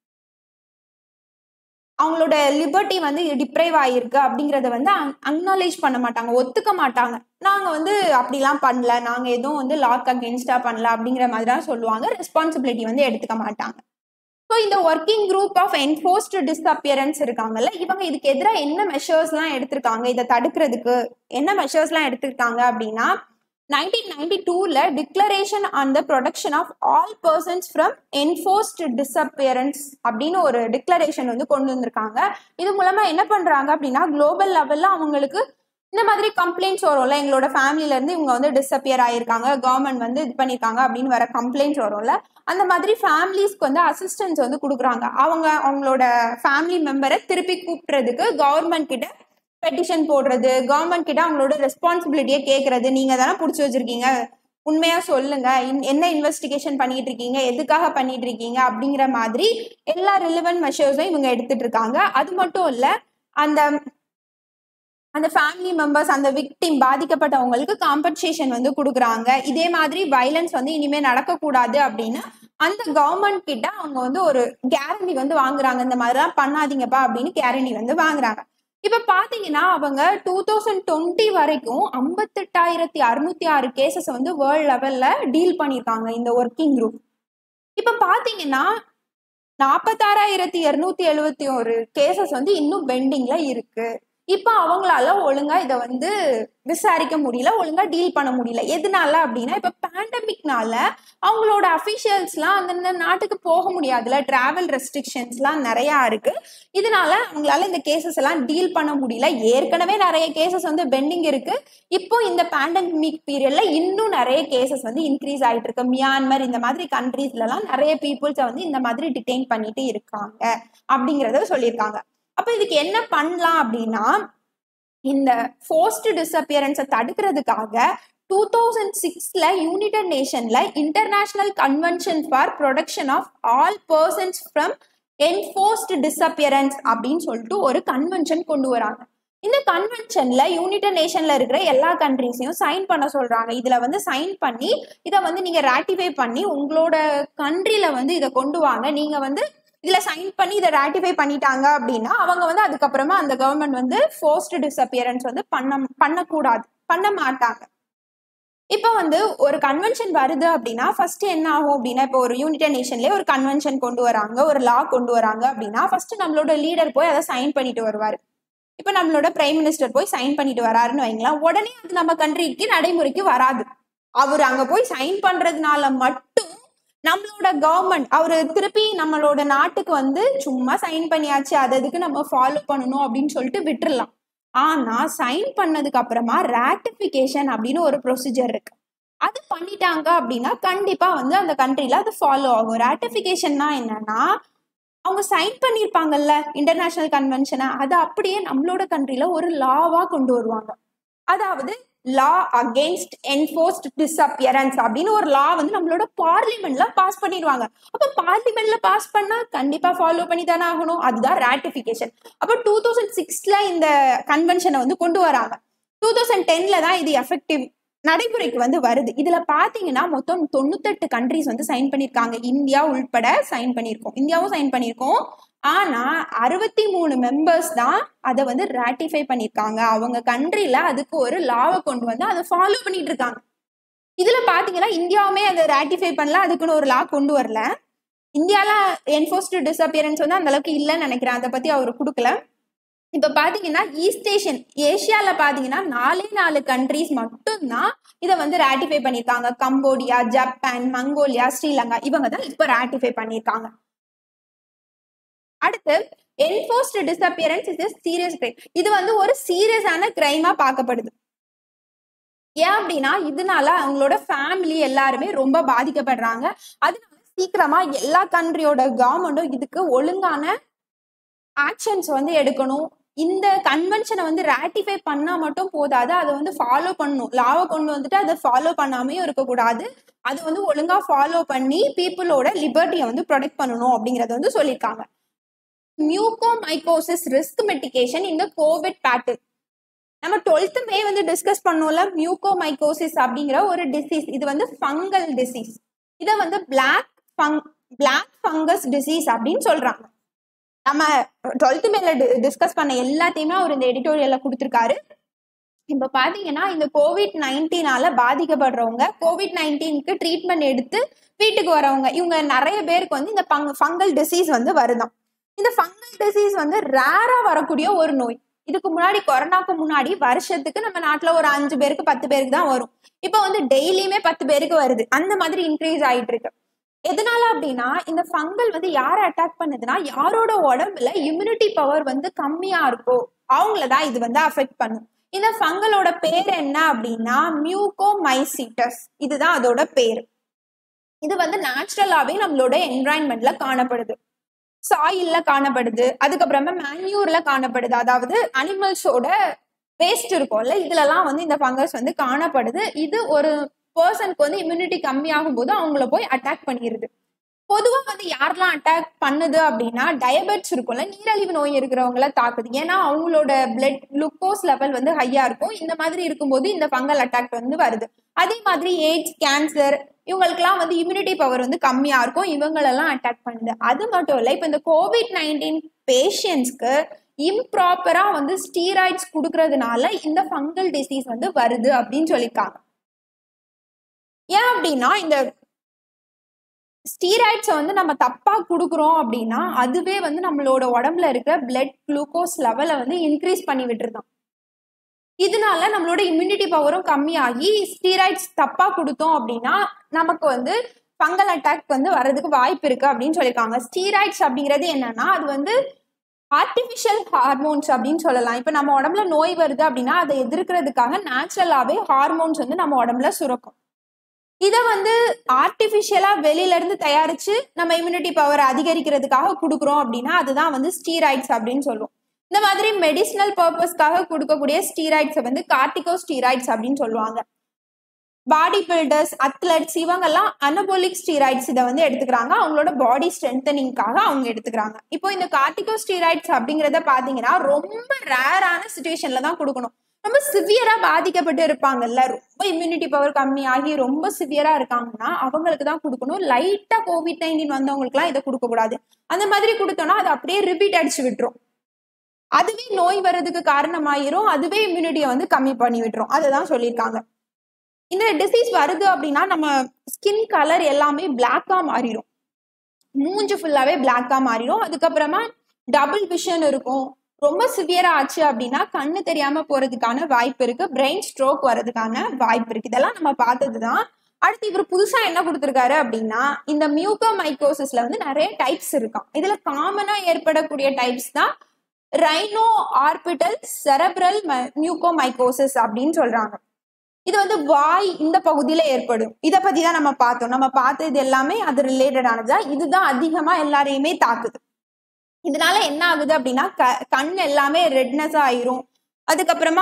அவங்களோட லிபர்ட்டி வந்து டிப்ரைவ் ஆகிருக்கு அப்படிங்கிறத வந்து அக்னாலேஜ் பண்ண மாட்டாங்க, ஒத்துக்க மாட்டாங்க. நாங்கள் வந்து அப்படிலாம் பண்ணல, நாங்கள் எதுவும் வந்து லாக் அகேன்ஸ்டா பண்ணல அப்படிங்கிற மாதிரி தான் சொல்லுவாங்க. ரெஸ்பான்சிபிலிட்டி வந்து எடுத்துக்க மாட்டாங்க. ஸோ இந்த working group of enforced disappearance இருக்காங்கல்ல, இவங்க இதுக்கு எதிராக என்ன மெஷர்ஸ்லாம் எடுத்திருக்காங்க, இதை தடுக்கிறதுக்கு என்ன மெஷர்ஸ்லாம் எடுத்திருக்காங்க அப்படின்னா, நைன்டீன் நைன்டி டூல declaration on the protection of all persons from enforced disappearance அப்படின்னு ஒரு டிக்ளரேஷன் வந்து கொண்டு வந்திருக்காங்க. இது மூலமா என்ன பண்றாங்க அப்படின்னா, குளோபல் லெவல்ல அவங்களுக்கு இந்த மாதிரி கம்ப்ளைண்ட்ஸ் வரும்ல, எங்களோட ஃபேமிலில இருந்து இவங்க வந்து டிஸப்பியர் ஆயிருக்காங்க, கவர்மெண்ட் வந்து இது பண்ணிருக்காங்க அப்படின்னு வர கம்ப்ளைண்ட்ஸ் வரும்ல, அந்த மாதிரி ஃபேமிலிஸ்க்கு வந்து அசிஸ்டன்ஸ் வந்து கொடுக்குறாங்க. அவங்க அவங்களோட ஃபேமிலி மெம்பரை திருப்பி கூப்பிடுறதுக்கு கவர்மெண்ட் கிட்ட பெட்டிஷன் போடுறது, கவர்மெண்ட் கிட்ட அவங்களோட ரெஸ்பான்சிபிலிட்டியை கேட்கறது, நீங்க தானே பிடிச்சி வச்சிருக்கீங்க, உண்மையா சொல்லுங்க, என்ன இன்வெஸ்டிகேஷன் பண்ணிட்டு இருக்கீங்க, எதுக்காக பண்ணிட்டு இருக்கீங்க அப்படிங்கிற மாதிரி எல்லா ரிலிவென்ட் மெஷர்ஸும் இவங்க எடுத்துட்டு இருக்காங்க. அது மட்டும் இல்ல, அந்த அந்த ஃபேமிலி மெம்பர்ஸ், அந்த விக்டிம் பாதிக்கப்பட்டவங்களுக்கு காம்பன்சேஷன் வந்து கொடுக்குறாங்க. இதே மாதிரி வயலன்ஸ் வந்து இனிமே நடக்கக்கூடாது அப்படின்னு அந்த கவர்மெண்ட் கிட்ட அவங்க வந்து ஒரு கேரண்டி வந்து வாங்குறாங்க. இந்த மாதிரிலாம் பண்ணாதீங்கப்பா அப்படின்னு கேரண்டி வந்து வாங்குறாங்க. இப்ப பாத்தீங்கன்னா அவங்க டூ தௌசண்ட் டுவெண்ட்டி வரைக்கும் ஐம்பத்தெட்டாயிரத்தி அறுநூத்தி ஆறு கேசஸ் வந்து வேர்ல்ட் லெவல்ல டீல் பண்ணிருக்காங்க இந்த ஒர்க்கிங் குரூப். இப்ப பாத்தீங்கன்னா நாற்பத்தாறாயிரத்தி இருநூத்தி எழுபத்தி ஒரு கேசஸ் வந்து இன்னும் பெண்டிங்ல இருக்கு. இப்ப அவங்களால ஒழுங்கா இதை வந்து விசாரிக்க முடியல, ஒழுங்கா டீல் பண்ண முடியல. எதனால அப்படின்னா, இப்ப பேண்டமிக்னால அவங்களோட அபிஷியல்ஸ் எல்லாம் அந்தந்த நாட்டுக்கு போக முடியாதுல, டிராவல் ரெஸ்ட்ரிக்ஷன்ஸ் எல்லாம் நிறைய இருக்கு. இதனால அவங்களால இந்த கேசஸ் எல்லாம் டீல் பண்ண முடியல. ஏற்கனவே நிறைய கேசஸ் வந்து பெண்டிங் இருக்கு. இப்போ இந்த பேண்டமிக் பீரியட்ல இன்னும் நிறைய கேசஸ் வந்து இன்க்ரீஸ் ஆயிட்டு இருக்கு. மியான்மர் இந்த மாதிரி கண்ட்ரீஸ்ல எல்லாம் நிறைய பீப்புள்ஸை வந்து இந்த மாதிரி டிடெயின் பண்ணிட்டு இருக்காங்க அப்படிங்கறத சொல்லியிருக்காங்க. அப்ப இதுக்கு என்ன பண்ணலாம் அப்படின்னா, இந்த ஃபோர்ஸ்டு டிஸப்பியரன்ஸை தடுக்கிறதுக்காக டூ தௌசண்ட் சிக்ஸ்ல யுனைடெட் நேஷன்ல international convention for protection of all persons from enforced disappearance அப்படின்னு சொல்லிட்டு ஒரு கன்வென்ஷன் கொண்டு வராங்க. இந்த கன்வென்ஷன்ல யுனைடெட் நேஷன்ல இருக்கிற எல்லா கண்ட்ரீஸையும் சைன் பண்ண சொல்றாங்க. இதுல வந்து சைன் பண்ணி இதை வந்து நீங்க ராட்டிஃபை பண்ணி உங்களோட கண்ட்ரில வந்து இதை கொண்டு வாங்க. நீங்க வந்து இதுல சைன் பண்ணி இதை ராட்டிஃபை பண்ணிட்டாங்க அப்படின்னா அவங்க வந்து அதுக்கப்புறமா அந்த கவர்மெண்ட் வந்து ஃபோர்ஸ்டு டிஸப்பியரன்ஸ் வந்து பண்ண பண்ணக்கூடாது, பண்ண மாட்டாங்க. இப்போ வந்து ஒரு கன்வென்ஷன் வருது அப்படின்னா ஃபர்ஸ்ட் என்ன ஆகும் அப்படின்னா, இப்போ ஒரு யுனைடெட் நேஷன்லயே ஒரு கன்வென்ஷன் கொண்டு வராங்க, ஒரு லா கொண்டு வராங்க அப்படின்னா ஃபர்ஸ்ட் நம்மளோட லீடர் போய் அதை சைன் பண்ணிட்டு வருவாரு. இப்போ நம்மளோட பிரைம் மினிஸ்டர் போய் சைன் பண்ணிட்டு வராருன்னு வைங்களேன், உடனே அது நம்ம கண்ட்ரிக்கு நடைமுறைக்கு வராது. அவர் அங்க போய் சைன் பண்றதுனால மட்டும் நம்மளோட கவர்மெண்ட் அவரு திருப்பி நம்மளோட நாட்டுக்கு வந்து சும்மா சைன் பண்ணியாச்சு, அது அதுக்கு நம்ம ஃபாலோ பண்ணணும் அப்படின்னு சொல்லிட்டு விட்டுறலாம். ஆனா சைன் பண்ணதுக்கு அப்புறமா ராட்டிபிகேஷன் அப்படின்னு ஒரு ப்ரொசீஜர் இருக்கு. அது பண்ணிட்டாங்க அப்படின்னா கண்டிப்பா வந்து அந்த கண்ட்ரில அது ஃபாலோ ஆகும். ராட்டிபிகேஷன்னா என்னன்னா, அவங்க சைன் பண்ணிருப்பாங்கல்ல இன்டர்நேஷனல் கன்வென்ஷனை, அது அப்படியே நம்மளோட கண்ட்ரில ஒரு லாவா கொண்டு வருவாங்க. அதாவது லா அகெயின்ஸ்ட் என்ஃபோர்ஸ்ட் டிஸப்பியரன்ஸ் அப்படின்னு ஒரு லா வந்து நம்மளோட பார்லிமெண்ட்ல பாஸ் பண்ணிடுவாங்க. அப்ப பார்லிமெண்ட்ல பாஸ் பண்ணா கண்டிப்பா ஃபாலோ பண்ணி தானே ஆகணும், அதுதான் ராட்டிபிகேஷன். அப்ப டூ தௌசண்ட் சிக்ஸ்ல இந்த கன்வென்ஷனை வந்து கொண்டு வராங்க. டூ தௌசண்ட் டென்ல தான் இது எஃபெக்டிவ் நடைமுறைக்கு வந்து வருது. இதுல பாத்தீங்கன்னா மொத்தம் தொண்ணூத்தெட்டு கண்ட்ரிஸ் வந்து சைன் பண்ணிருக்காங்க, இந்தியா உள்பட சைன் பண்ணிருக்கோம், இந்தியாவும் சைன் பண்ணிருக்கோம். ஆனா அறுபத்தி மூணு மெம்பர்ஸ் தான் அதை வந்து ராட்டிஃபை பண்ணிருக்காங்க. அவங்க கண்ட்ரில அதுக்கு ஒரு லாவை கொண்டு வந்து அதை ஃபாலோ பண்ணிட்டு இருக்காங்க. இதுல பாத்தீங்கன்னா இந்தியாவுமே அதை ராட்டிஃபை பண்ணல, அதுக்குன்னு ஒரு லா கொண்டு வரல. இந்தியால என்ஃபோர்ஸ்டு டிஸப்பியரன்ஸ் வந்து அந்த அளவுக்கு இல்லைன்னு நினைக்கிறேன், அதை பத்தி அவரு கொடுக்கல. இப்ப பாத்தீங்கன்னா ஈஸ்ட் ஏஷியன் ஏசியால பாத்தீங்கன்னா நாலே நாலு கண்ட்ரிஸ் மட்டும்தான் இதை வந்து ராட்டிஃபை பண்ணிருக்காங்க. கம்போடியா, ஜப்பான், மங்கோலியா, ஸ்ரீலங்கா, இவங்க தான் இப்ப ராட்டிஃபை பண்ணிருக்காங்க. அடுத்து enforced disappearance is serious crime. இது வந்து ஒரு சீரியஸான கிரைமா பார்க்கப்படுது. ஏன் அப்படின்னா இதனால அவங்களோட ஃபேமிலி எல்லாருமே ரொம்ப பாதிக்கப்படுறாங்க. அதனால சீக்கிரமா எல்லா கண்ட்ரியோட கவர்மெண்ட்டும் இதுக்கு ஒழுங்கான ஆக்ஷன்ஸ் வந்து எடுக்கணும். இந்த கன்வென்ஷனை வந்து ராட்டிஃபை பண்ணா மட்டும் போதாது, அதை வந்து ஃபாலோ பண்ணணும். லாவை கொண்டு வந்துட்டு அதை ஃபாலோ பண்ணாமையும் இருக்கக்கூடாது, அது வந்து ஒழுங்கா ஃபாலோ பண்ணி பீப்புளோட லிபர்ட்டியை வந்து ப்ரொடெக்ட் பண்ணணும் அப்படிங்கறத வந்து சொல்லியிருக்காங்க. மியூகோமைகோசிஸ் ரிஸ்க் மிட்டிகேஷன் இந்த கோவிட் பேட்டில் நம்ம டுவெல்த் மே வந்து டிஸ்கஸ் பண்ணோம்ல. மியூகோமைகோசிஸ் அப்படிங்கிற ஒரு டிசீஸ், இது வந்து ஃபங்கல் டிசீஸ். இதை வந்து பிளாக் ஃபங் பிளாக் ஃபங்கஸ் டிசீஸ் அப்படின்னு சொல்றாங்க. நம்ம டுவெல்த் மேல டிஸ்கஸ் பண்ண எல்லாத்தையுமே அவர் இந்த எடிட்டோரியல்ல கொடுத்துருக்காரு. இப்ப பாத்தீங்கன்னா இந்த கோவிட் நைன்டீனால பாதிக்கப்படுறவங்க, கோவிட் நைன்டீனுக்கு ட்ரீட்மெண்ட் எடுத்து வீட்டுக்கு வரவங்க, இவங்க நிறைய பேருக்கு வந்து இந்த ஃபங்கல் டிசீஸ் வந்து வருதான். இந்த ஃபங்கல் டிசீஸ் வந்து ரேரா வரக்கூடிய ஒரு நோய். இதுக்கு முன்னாடி கொரோனாக்கு முன்னாடி வருஷத்துக்கு நம்ம நாட்டுல ஒரு அஞ்சு பேருக்கு பத்து பேருக்கு தான் வரும். இப்ப வந்து டெய்லியுமே பத்து பேருக்கு வருது, அந்த மாதிரி இன்க்ரீஸ் ஆயிட்டு இருக்கு. எதனால அப்படின்னா இந்த ஃபங்கல் வந்து யாரை அட்டாக் பண்ணுதுன்னா, யாரோட உடம்புல இம்யூனிட்டி பவர் வந்து கம்மியா இருக்கோ அவங்களதான் இது வந்து அஃபெக்ட் பண்ணும். இந்த ஃபங்கலோட பேர் என்ன அப்படின்னா மியூகோமைசிட்டஸ், இதுதான் அதோட பேர். இது வந்து நேச்சுரலாவே நம்மளோட என்விரான்மெண்ட்ல காணப்படுது, சாயில்ல காணப்படுது, அதுக்கப்புறமா மேன்யூர்ல காணப்படுது. அதாவது அனிமல்ஸோட வேஸ்ட் இருக்கும்ல, இதுலலாம் வந்து இந்த ஃபங்கஸ் வந்து காணப்படுது. இது ஒரு பர்சனுக்கு வந்து இம்யூனிட்டி கம்மியாகும் போது அவங்கள போய் அட்டாக் பண்ணிடுது. பொதுவா வந்து யாரெல்லாம் அட்டாக் பண்ணுது அப்படின்னா டயபெட்ஸ் இருக்கும்ல, நீரிழிவு நோய் இருக்கிறவங்கள தாக்குது. ஏன்னா அவங்களோட பிளட் குளுக்கோஸ் லெவல் வந்து ஹையா இருக்கும். இந்த மாதிரி இருக்கும்போது இந்த ஃபங்கல் அட்டாக் வந்து வருது. அதே மாதிரி எய்ட்ஸ், கேன்சர் இவங்களுக்குலாம் வந்து இம்யூனிட்டி பவர் வந்து கம்மியா இருக்கும், இவங்களெல்லாம் அட்டாக் பண்ணுது. அது மட்டும் இல்லை, இப்போ இந்த கோவிட் நைன்டீன் பேஷண்ட்ஸ்க்கு இம்ப்ராப்பரா வந்து ஸ்டீராய்ட்ஸ் கொடுக்கறதுனால இந்த ஃபங்கல் டிசீஸ் வந்து வருது அப்படின்னு சொல்லியிருக்காங்க. ஏன் அப்படின்னா இந்த ஸ்டீராய்ட்ஸை வந்து நம்ம தப்பா கொடுக்குறோம் அப்படின்னா அதுவே வந்து நம்மளோட உடம்புல இருக்கிற பிளட் குளுக்கோஸ் லெவலை வந்து இன்க்ரீஸ் பண்ணி விட்டுருதான். இதனால நம்மளோட இம்யூனிட்டி பவரும் கம்மியாகி ஸ்டீராய்ட்ஸ் தப்பா கொடுத்தோம் அப்படின்னா நமக்கு வந்து ஃபங்கல் அட்டாக் வந்து வர்றதுக்கு வாய்ப்பு இருக்கு அப்படின்னு சொல்லியிருக்காங்க. ஸ்டீராய்ட்ஸ் அப்படிங்கிறது என்னன்னா அது வந்து ஆர்டிஃபிஷியல் ஹார்மோன்ஸ் அப்படின்னு சொல்லலாம். இப்போ நம்ம உடம்புல நோய் வருது அப்படின்னா அதை எதிர்க்கிறதுக்காக நேச்சுரலாவே ஹார்மோன்ஸ் வந்து நம்ம உடம்புல சுரக்கும். இதை வந்து ஆர்டிஃபிஷியலா வெளியில இருந்து தயாரிச்சு நம்ம இம்யூனிட்டி பவர் அதிகரிக்கிறதுக்காக கொடுக்குறோம் அப்படின்னா அதுதான் வந்து ஸ்டீராய்ட்ஸ் அப்படின்னு சொல்லுவோம். இந்த மாதிரி மெடிசினல் பர்பஸ்க்காக கொடுக்கக்கூடிய ஸ்டீராய்ட்ஸை வந்து கார்டிகோ ஸ்டீராய்ட்ஸ் அப்படின்னு சொல்லுவாங்க. பாடி பில்டர்ஸ், அத்லெட்ஸ் இவங்கெல்லாம் அனபோலிக் ஸ்டீராய்ட்ஸ் இதை வந்து எடுத்துக்கிறாங்க, அவங்களோட பாடி ஸ்ட்ரென்தனிங்காக அவங்க எடுத்துக்கிறாங்க. இப்போ இந்த கார்டிகோ ஸ்டீராய்ட்ஸ் அப்படிங்கிறத பாத்தீங்கன்னா ரொம்ப ரேரான சிச்சுவேஷன்ல தான் கொடுக்கணும். ரொம்ப சிவியரா பாதிக்கப்பட்டு இருப்பாங்கல்ல, ரொம்ப இம்யூனிட்டி பவர் கம்மியாகி ரொம்ப சிவியரா இருக்காங்கன்னா அவங்களுக்கு தான் கொடுக்கணும். லைட்டா கோவிட் நைன்டீன் வந்தவங்களுக்கு எல்லாம் இதை கொடுக்க கூடாது. அந்த மாதிரி கொடுத்தோம்னா அது அப்படியே ரிப்பீட் அடிச்சு விட்டுரும், அதுவே நோய் வர்றதுக்கு காரணமாயிரும், அதுவே இம்யூனிட்டியை வந்து கம்மி பண்ணி விட்டுரும். அதுதான் சொல்லியிருக்காங்க. இந்த டிசீஸ் வருது அப்படின்னா நம்ம ஸ்கின் கலர் எல்லாமே பிளாக்கா மாறிடும், மூஞ்சு ஃபுல்லாவே பிளாக்கா மாறிடும். அதுக்கப்புறமா டபுள் விஷன் இருக்கும். ரொம்ப சிவியரா ஆச்சு அப்படின்னா கண்ணு தெரியாம போறதுக்கான வாய்ப்பு இருக்கு, பிரெயின் ஸ்ட்ரோக் வர்றதுக்கான வாய்ப்பு இருக்கு. இதெல்லாம் நம்ம பார்த்ததுதான். அடுத்து இவர் புதுசா என்ன கொடுத்திருக்காரு அப்படின்னா இந்த மியூகோமைகோசிஸ்ல வந்து நிறைய டைப்ஸ் இருக்காம். இதுல காமனா ஏற்படக்கூடிய டைப்ஸ் தான் ரைனோ ஆர்பிட்டல் செரப்ரல் மியூகோமைகோசிஸ் அப்படின்னு சொல்றாங்க. இது வந்து வாய் இந்த பகுதியில ஏற்படும். இதை பத்தி தான் நம்ம பார்த்தோம். நம்ம பார்த்தது எல்லாமே அது ரிலேட்டடானதா. இதுதான் அதிகமா எல்லாரையுமே தாக்குது. இதனால என்ன ஆகுது அப்படின்னா க கண் எல்லாமே ரெட்னஸ் ஆயிரும். அதுக்கப்புறமா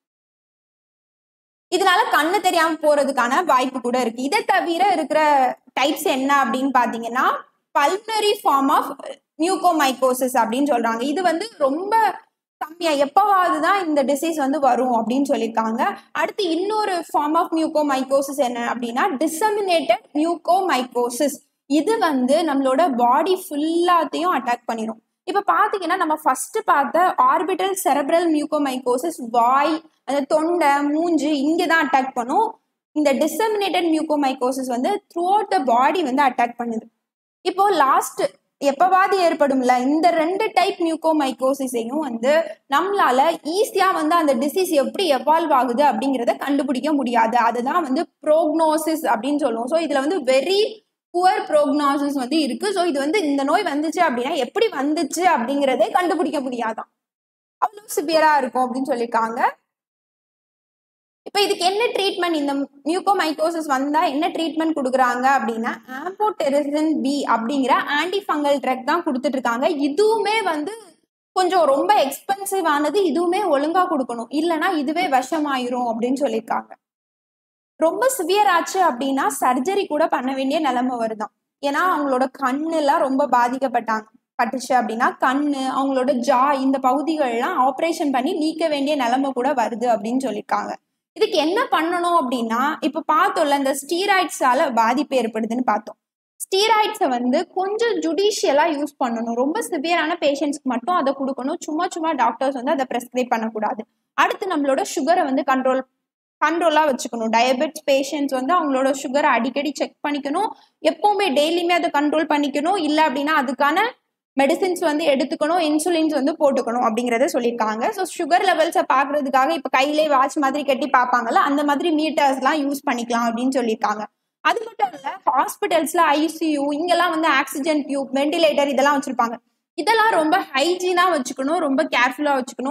இதனால கண்ணு தெரியாம போறதுக்கான வாய்ப்பு கூட இருக்கு. இதை தவிர இருக்கிற டைப்ஸ் என்ன அப்படின்னு பாத்தீங்கன்னா பல்மனரி ஃபார்ம் ஆஃப் மியூகோமைகோசிஸ் அப்படின்னு சொல்றாங்க. இது வந்து ரொம்ப கம்மியா எப்பவாவது தான் இந்த டிசீஸ் வந்து வரும் அப்படின்னு சொல்லியிருக்காங்க. அடுத்து இன்னொரு ஃபார்ம் ஆஃப் மியூகோமைகோசிஸ் என்ன அப்படின்னா டிசமினேட்டட் மியூகோமைகோசிஸ். இது வந்து நம்மளோட பாடி ஃபுல்லாத்தையும் அட்டாக் பண்ணிடும். இப்ப பாத்தீங்கன்னா நம்ம ஃபர்ஸ்ட் பார்த்த ஆர்பிட்டல் செரப்ரல் மியூகோமைகோசிஸ் வாய், அந்த தொண்டை, மூஞ்சு இங்கதான் அட்டாக் பண்ணும். இந்த டிசமினேட்டட் மியூகோமைகோசிஸ் வந்து த்ரூ அவுட் த பாடி வந்து அட்டாக் பண்ணுது. இப்போ லாஸ்ட் எப்பவாது ஏற்படும்ல இந்த ரெண்டு டைப் மியூகோமைகோசிஸையும் வந்து நம்மளால ஈஸியா வந்து அந்த டிசீஸ் எப்படி எவால்வ் ஆகுது அப்படிங்கிறத கண்டுபிடிக்க முடியாது. அதுதான் வந்து ப்ரோக்னோசிஸ் அப்படின்னு சொல்லுவோம். ஸோ இதுல வந்து வெரி புவர் ப்ரோக்னோசிஸ் வந்து இருக்கு. ஸோ இது வந்து இந்த நோய் வந்துச்சு அப்படின்னா எப்படி வந்துச்சு அப்படிங்கிறதே கண்டுபிடிக்க முடியாதான், அவ்வளவு சிவியரா இருக்கும் அப்படின்னு சொல்லியிருக்காங்க. இப்ப இதுக்கு என்ன ட்ரீட்மெண்ட், இந்த மியூகோமைகோசிஸ் வந்தா என்ன ட்ரீட்மெண்ட் கொடுக்குறாங்க அப்படின்னா ஆம்போடெரிசின் பி அப்படிங்கிற ஆன்டி ஃபங்கல் ட்ரக் தான் கொடுத்துட்டு இருக்காங்க. இதுவுமே வந்து கொஞ்சம் ரொம்ப எக்ஸ்பென்சிவ் ஆனது, இதுவுமே ஒழுங்கா கொடுக்கணும், இல்லைன்னா இதுவே விஷமாயிரும் அப்படின்னு சொல்லியிருக்காங்க. ரொம்ப சிவியர் ஆச்சு அப்படின்னா சர்ஜரி கூட பண்ண வேண்டிய நிலைமை வருதான். ஏன்னா அவங்களோட கண்ணு எல்லாம் ரொம்ப பாதிக்கப்பட்டாங்க பட்டுச்சு அப்படின்னா கண்ணு, அவங்களோட ஜா இந்த பகுதிகள்லாம் ஆப்ரேஷன் பண்ணி நீக்க வேண்டிய நிலைமை கூட வருது அப்படின்னு சொல்லியிருக்காங்க. இதுக்கு என்ன பண்ணணும் அப்படின்னா இப்ப பார்த்தோம்ல இந்த ஸ்டீராய்ட்ஸால பாதிப்பு ஏற்படுதுன்னு பார்த்தோம். ஸ்டீராய்ட்ஸை வந்து கொஞ்சம் ஜுடிஷியலா யூஸ் பண்ணணும். ரொம்ப சிவியரான பேஷண்ட்ஸ்க்கு மட்டும் அதை கொடுக்கணும். சும்மா சும்மா டாக்டர்ஸ் வந்து அதை ப்ரெஸ்கிரைப் பண்ணக்கூடாது. அடுத்து நம்மளோட சுகரை வந்து கண்ட்ரோல் கண்ட்ரோலா வச்சுக்கணும். டயபெட்டிஸ் பேஷண்ட்ஸ் வந்து அவங்களோட சுகரை அடிக்கடி செக் பண்ணிக்கணும். எப்பவுமே டெய்லியுமே அதை கண்ட்ரோல் பண்ணிக்கணும். இல்லை அப்படின்னா அதுக்கான மெடிசின்ஸ் வந்து எடுத்துக்கணும், இன்சுலின்ஸ் வந்து போட்டுக்கணும் அப்படிங்கிறத சொல்லியிருக்காங்க. ஸோ சுகர் லெவல்ஸை பார்க்கறதுக்காக இப்போ கையிலே வாட்ச் மாதிரி கட்டி பார்ப்பாங்கல்ல, அந்த மாதிரி மீட்டர்ஸ்லாம் யூஸ் பண்ணிக்கலாம் அப்படின்னு சொல்லியிருக்காங்க. அது மட்டும் இல்லை, ஹாஸ்பிட்டல்ஸ்ல ஐசியூ இங்கெல்லாம் வந்து ஆக்சிஜன் டியூப், வெண்டிலேட்டர் இதெல்லாம் வச்சிருப்பாங்க. இதெல்லாம் ரொம்ப ஹைஜீனா வச்சுக்கணும், ரொம்ப கேர்ஃபுல்லா வச்சுக்கணும்.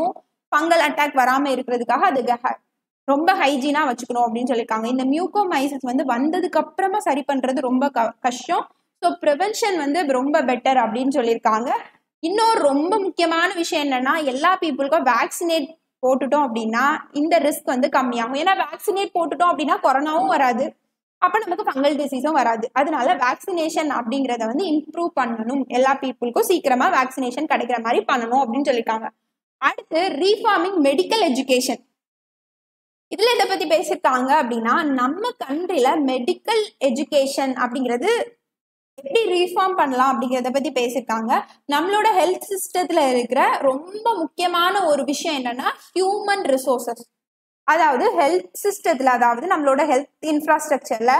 ஃபங்கல் அட்டாக் வராமல் இருக்கிறதுக்காக அது ரொம்ப ஹைஜீனாக வச்சுக்கணும் அப்படின்னு சொல்லியிருக்காங்க. இந்த மியூகோமைசிஸ் வந்து வந்ததுக்கு அப்புறமா சரி பண்ணுறது ரொம்ப க கஷ்டம். ஸோ ப்ரிவென்ஷன் வந்து ரொம்ப பெட்டர் அப்படின்னு சொல்லியிருக்காங்க. இன்னொரு ரொம்ப முக்கியமான விஷயம் என்னன்னா, எல்லா பீப்புளுக்கும் வேக்சினேட் போட்டுட்டோம் அப்படின்னா இந்த ரிஸ்க் வந்து கம்மியாகும். ஏன்னா வேக்சினேட் போட்டுட்டோம் அப்படின்னா கொரோனாவும் வராது, அப்போ நமக்கு ஃபங்கல் டிசீஸும் வராது. அதனால வேக்சினேஷன் அப்படிங்கிறத வந்து இம்ப்ரூவ் பண்ணணும், எல்லா பீப்புளுக்கும் சீக்கிரமா வேக்சினேஷன் கிடைக்கிற மாதிரி பண்ணணும் அப்படின்னு சொல்லியிருக்காங்க. அடுத்து ரீஃபார்மிங் மெடிக்கல் எஜுகேஷன். இதுல இதை பத்தி பேசியிருக்காங்க அப்படின்னா, நம்ம கண்ட்ரில மெடிக்கல் எஜுகேஷன் அப்படிங்கிறது எப்படி ரீஃபார்ம் பண்ணலாம் அப்படிங்கிறத பத்தி பேசியிருக்காங்க. நம்மளோட ஹெல்த் சிஸ்டத்துல இருக்கிற ரொம்ப முக்கியமான ஒரு விஷயம் என்னன்னா ஹியூமன் ரிசோர்சஸ். அதாவது ஹெல்த் சிஸ்டத்துல, அதாவது நம்மளோட ஹெல்த் இன்ஃப்ராஸ்ட்ரக்சர்ல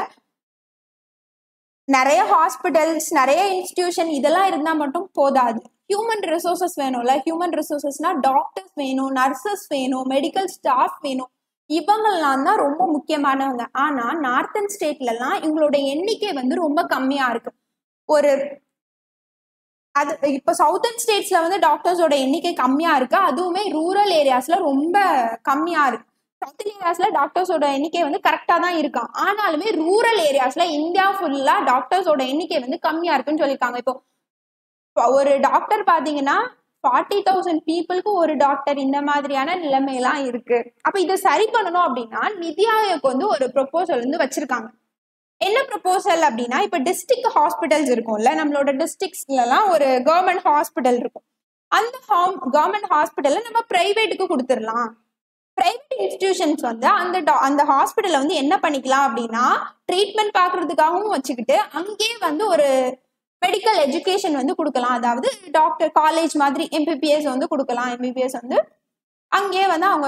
நிறைய ஹாஸ்பிட்டல்ஸ், நிறைய இன்ஸ்டிடியூஷன் இதெல்லாம் இருந்தா மட்டும் போதாது. ஹியூமன் ரிசோர்சஸ் வேணும்ல. ஹியூமன் ரிசோர்சஸ்னா டாக்டர்ஸ் வேணும், நர்சஸ் வேணும், மெடிக்கல் ஸ்டாஃப் வேணும். இவங்கெல்லாம் தான் ரொம்ப முக்கியமானவங்க. ஆனா நார்த்தன் ஸ்டேட்லலாம் இவங்களோட எண்ணிக்கை வந்து ரொம்ப கம்மியா இருக்கு. ஒரு அது இப்போ சவுத்தர்ன் ஸ்டேட்ஸ்ல வந்து டாக்டர்ஸோட எண்ணிக்கை கம்மியா இருக்கு, அதுவுமே ரூரல் ஏரியாஸ்ல ரொம்ப கம்மியா இருக்கு. சவுத்தர்ன் ஏரியாஸ்ல டாக்டர்ஸோட எண்ணிக்கை வந்து கரெக்டா தான் இருக்கான், ஆனாலுமே ரூரல் ஏரியாஸ்ல இந்தியா ஃபுல்லா டாக்டர்ஸோட எண்ணிக்கை வந்து கம்மியா இருக்குன்னு சொல்லியிருக்காங்க. இப்போ ஒரு டாக்டர் பாத்தீங்கன்னா ஃபார்ட்டி தௌசண்ட் பீப்புளுக்கு ஒரு டாக்டர், இந்த மாதிரியான நிலைமையெல்லாம் இருக்கு. அப்ப இதை சரி பண்ணணும் அப்படின்னா நிதி ஆயோக் வந்து ஒரு ப்ரொபோசல் வந்து வச்சிருக்காங்க. என்ன ப்ரொபோசல் அப்படின்னா, இப்ப டிஸ்ட்ரிக்ட் ஹாஸ்பிட்டல்ஸ் இருக்கும்ல, நம்மளோட டிஸ்ட்ரிக்ட்ஸ்லாம் ஒரு கவர்மெண்ட் ஹாஸ்பிட்டல் இருக்கும். அந்த கவர்மெண்ட் ஹாஸ்பிட்டல்ல நம்ம பிரைவேட்டுக்கு கொடுத்துடலாம். பிரைவேட் இன்ஸ்டிடியூஷன்ஸ் வந்து அந்த அந்த ஹாஸ்பிட்டல்ல வந்து என்ன பண்ணிக்கலாம் அப்படின்னா, ட்ரீட்மெண்ட் பாக்குறதுக்காகவும் வச்சுக்கிட்டு அங்கேயே வந்து ஒரு மெடிக்கல் எஜுகேஷன் வந்து கொடுக்கலாம். அதாவது டாக்டர் காலேஜ் மாதிரி எம்பிபிஎஸ் வந்து கொடுக்கலாம். எம்பிபிஎஸ் வந்து அங்கேயே வந்து அவங்க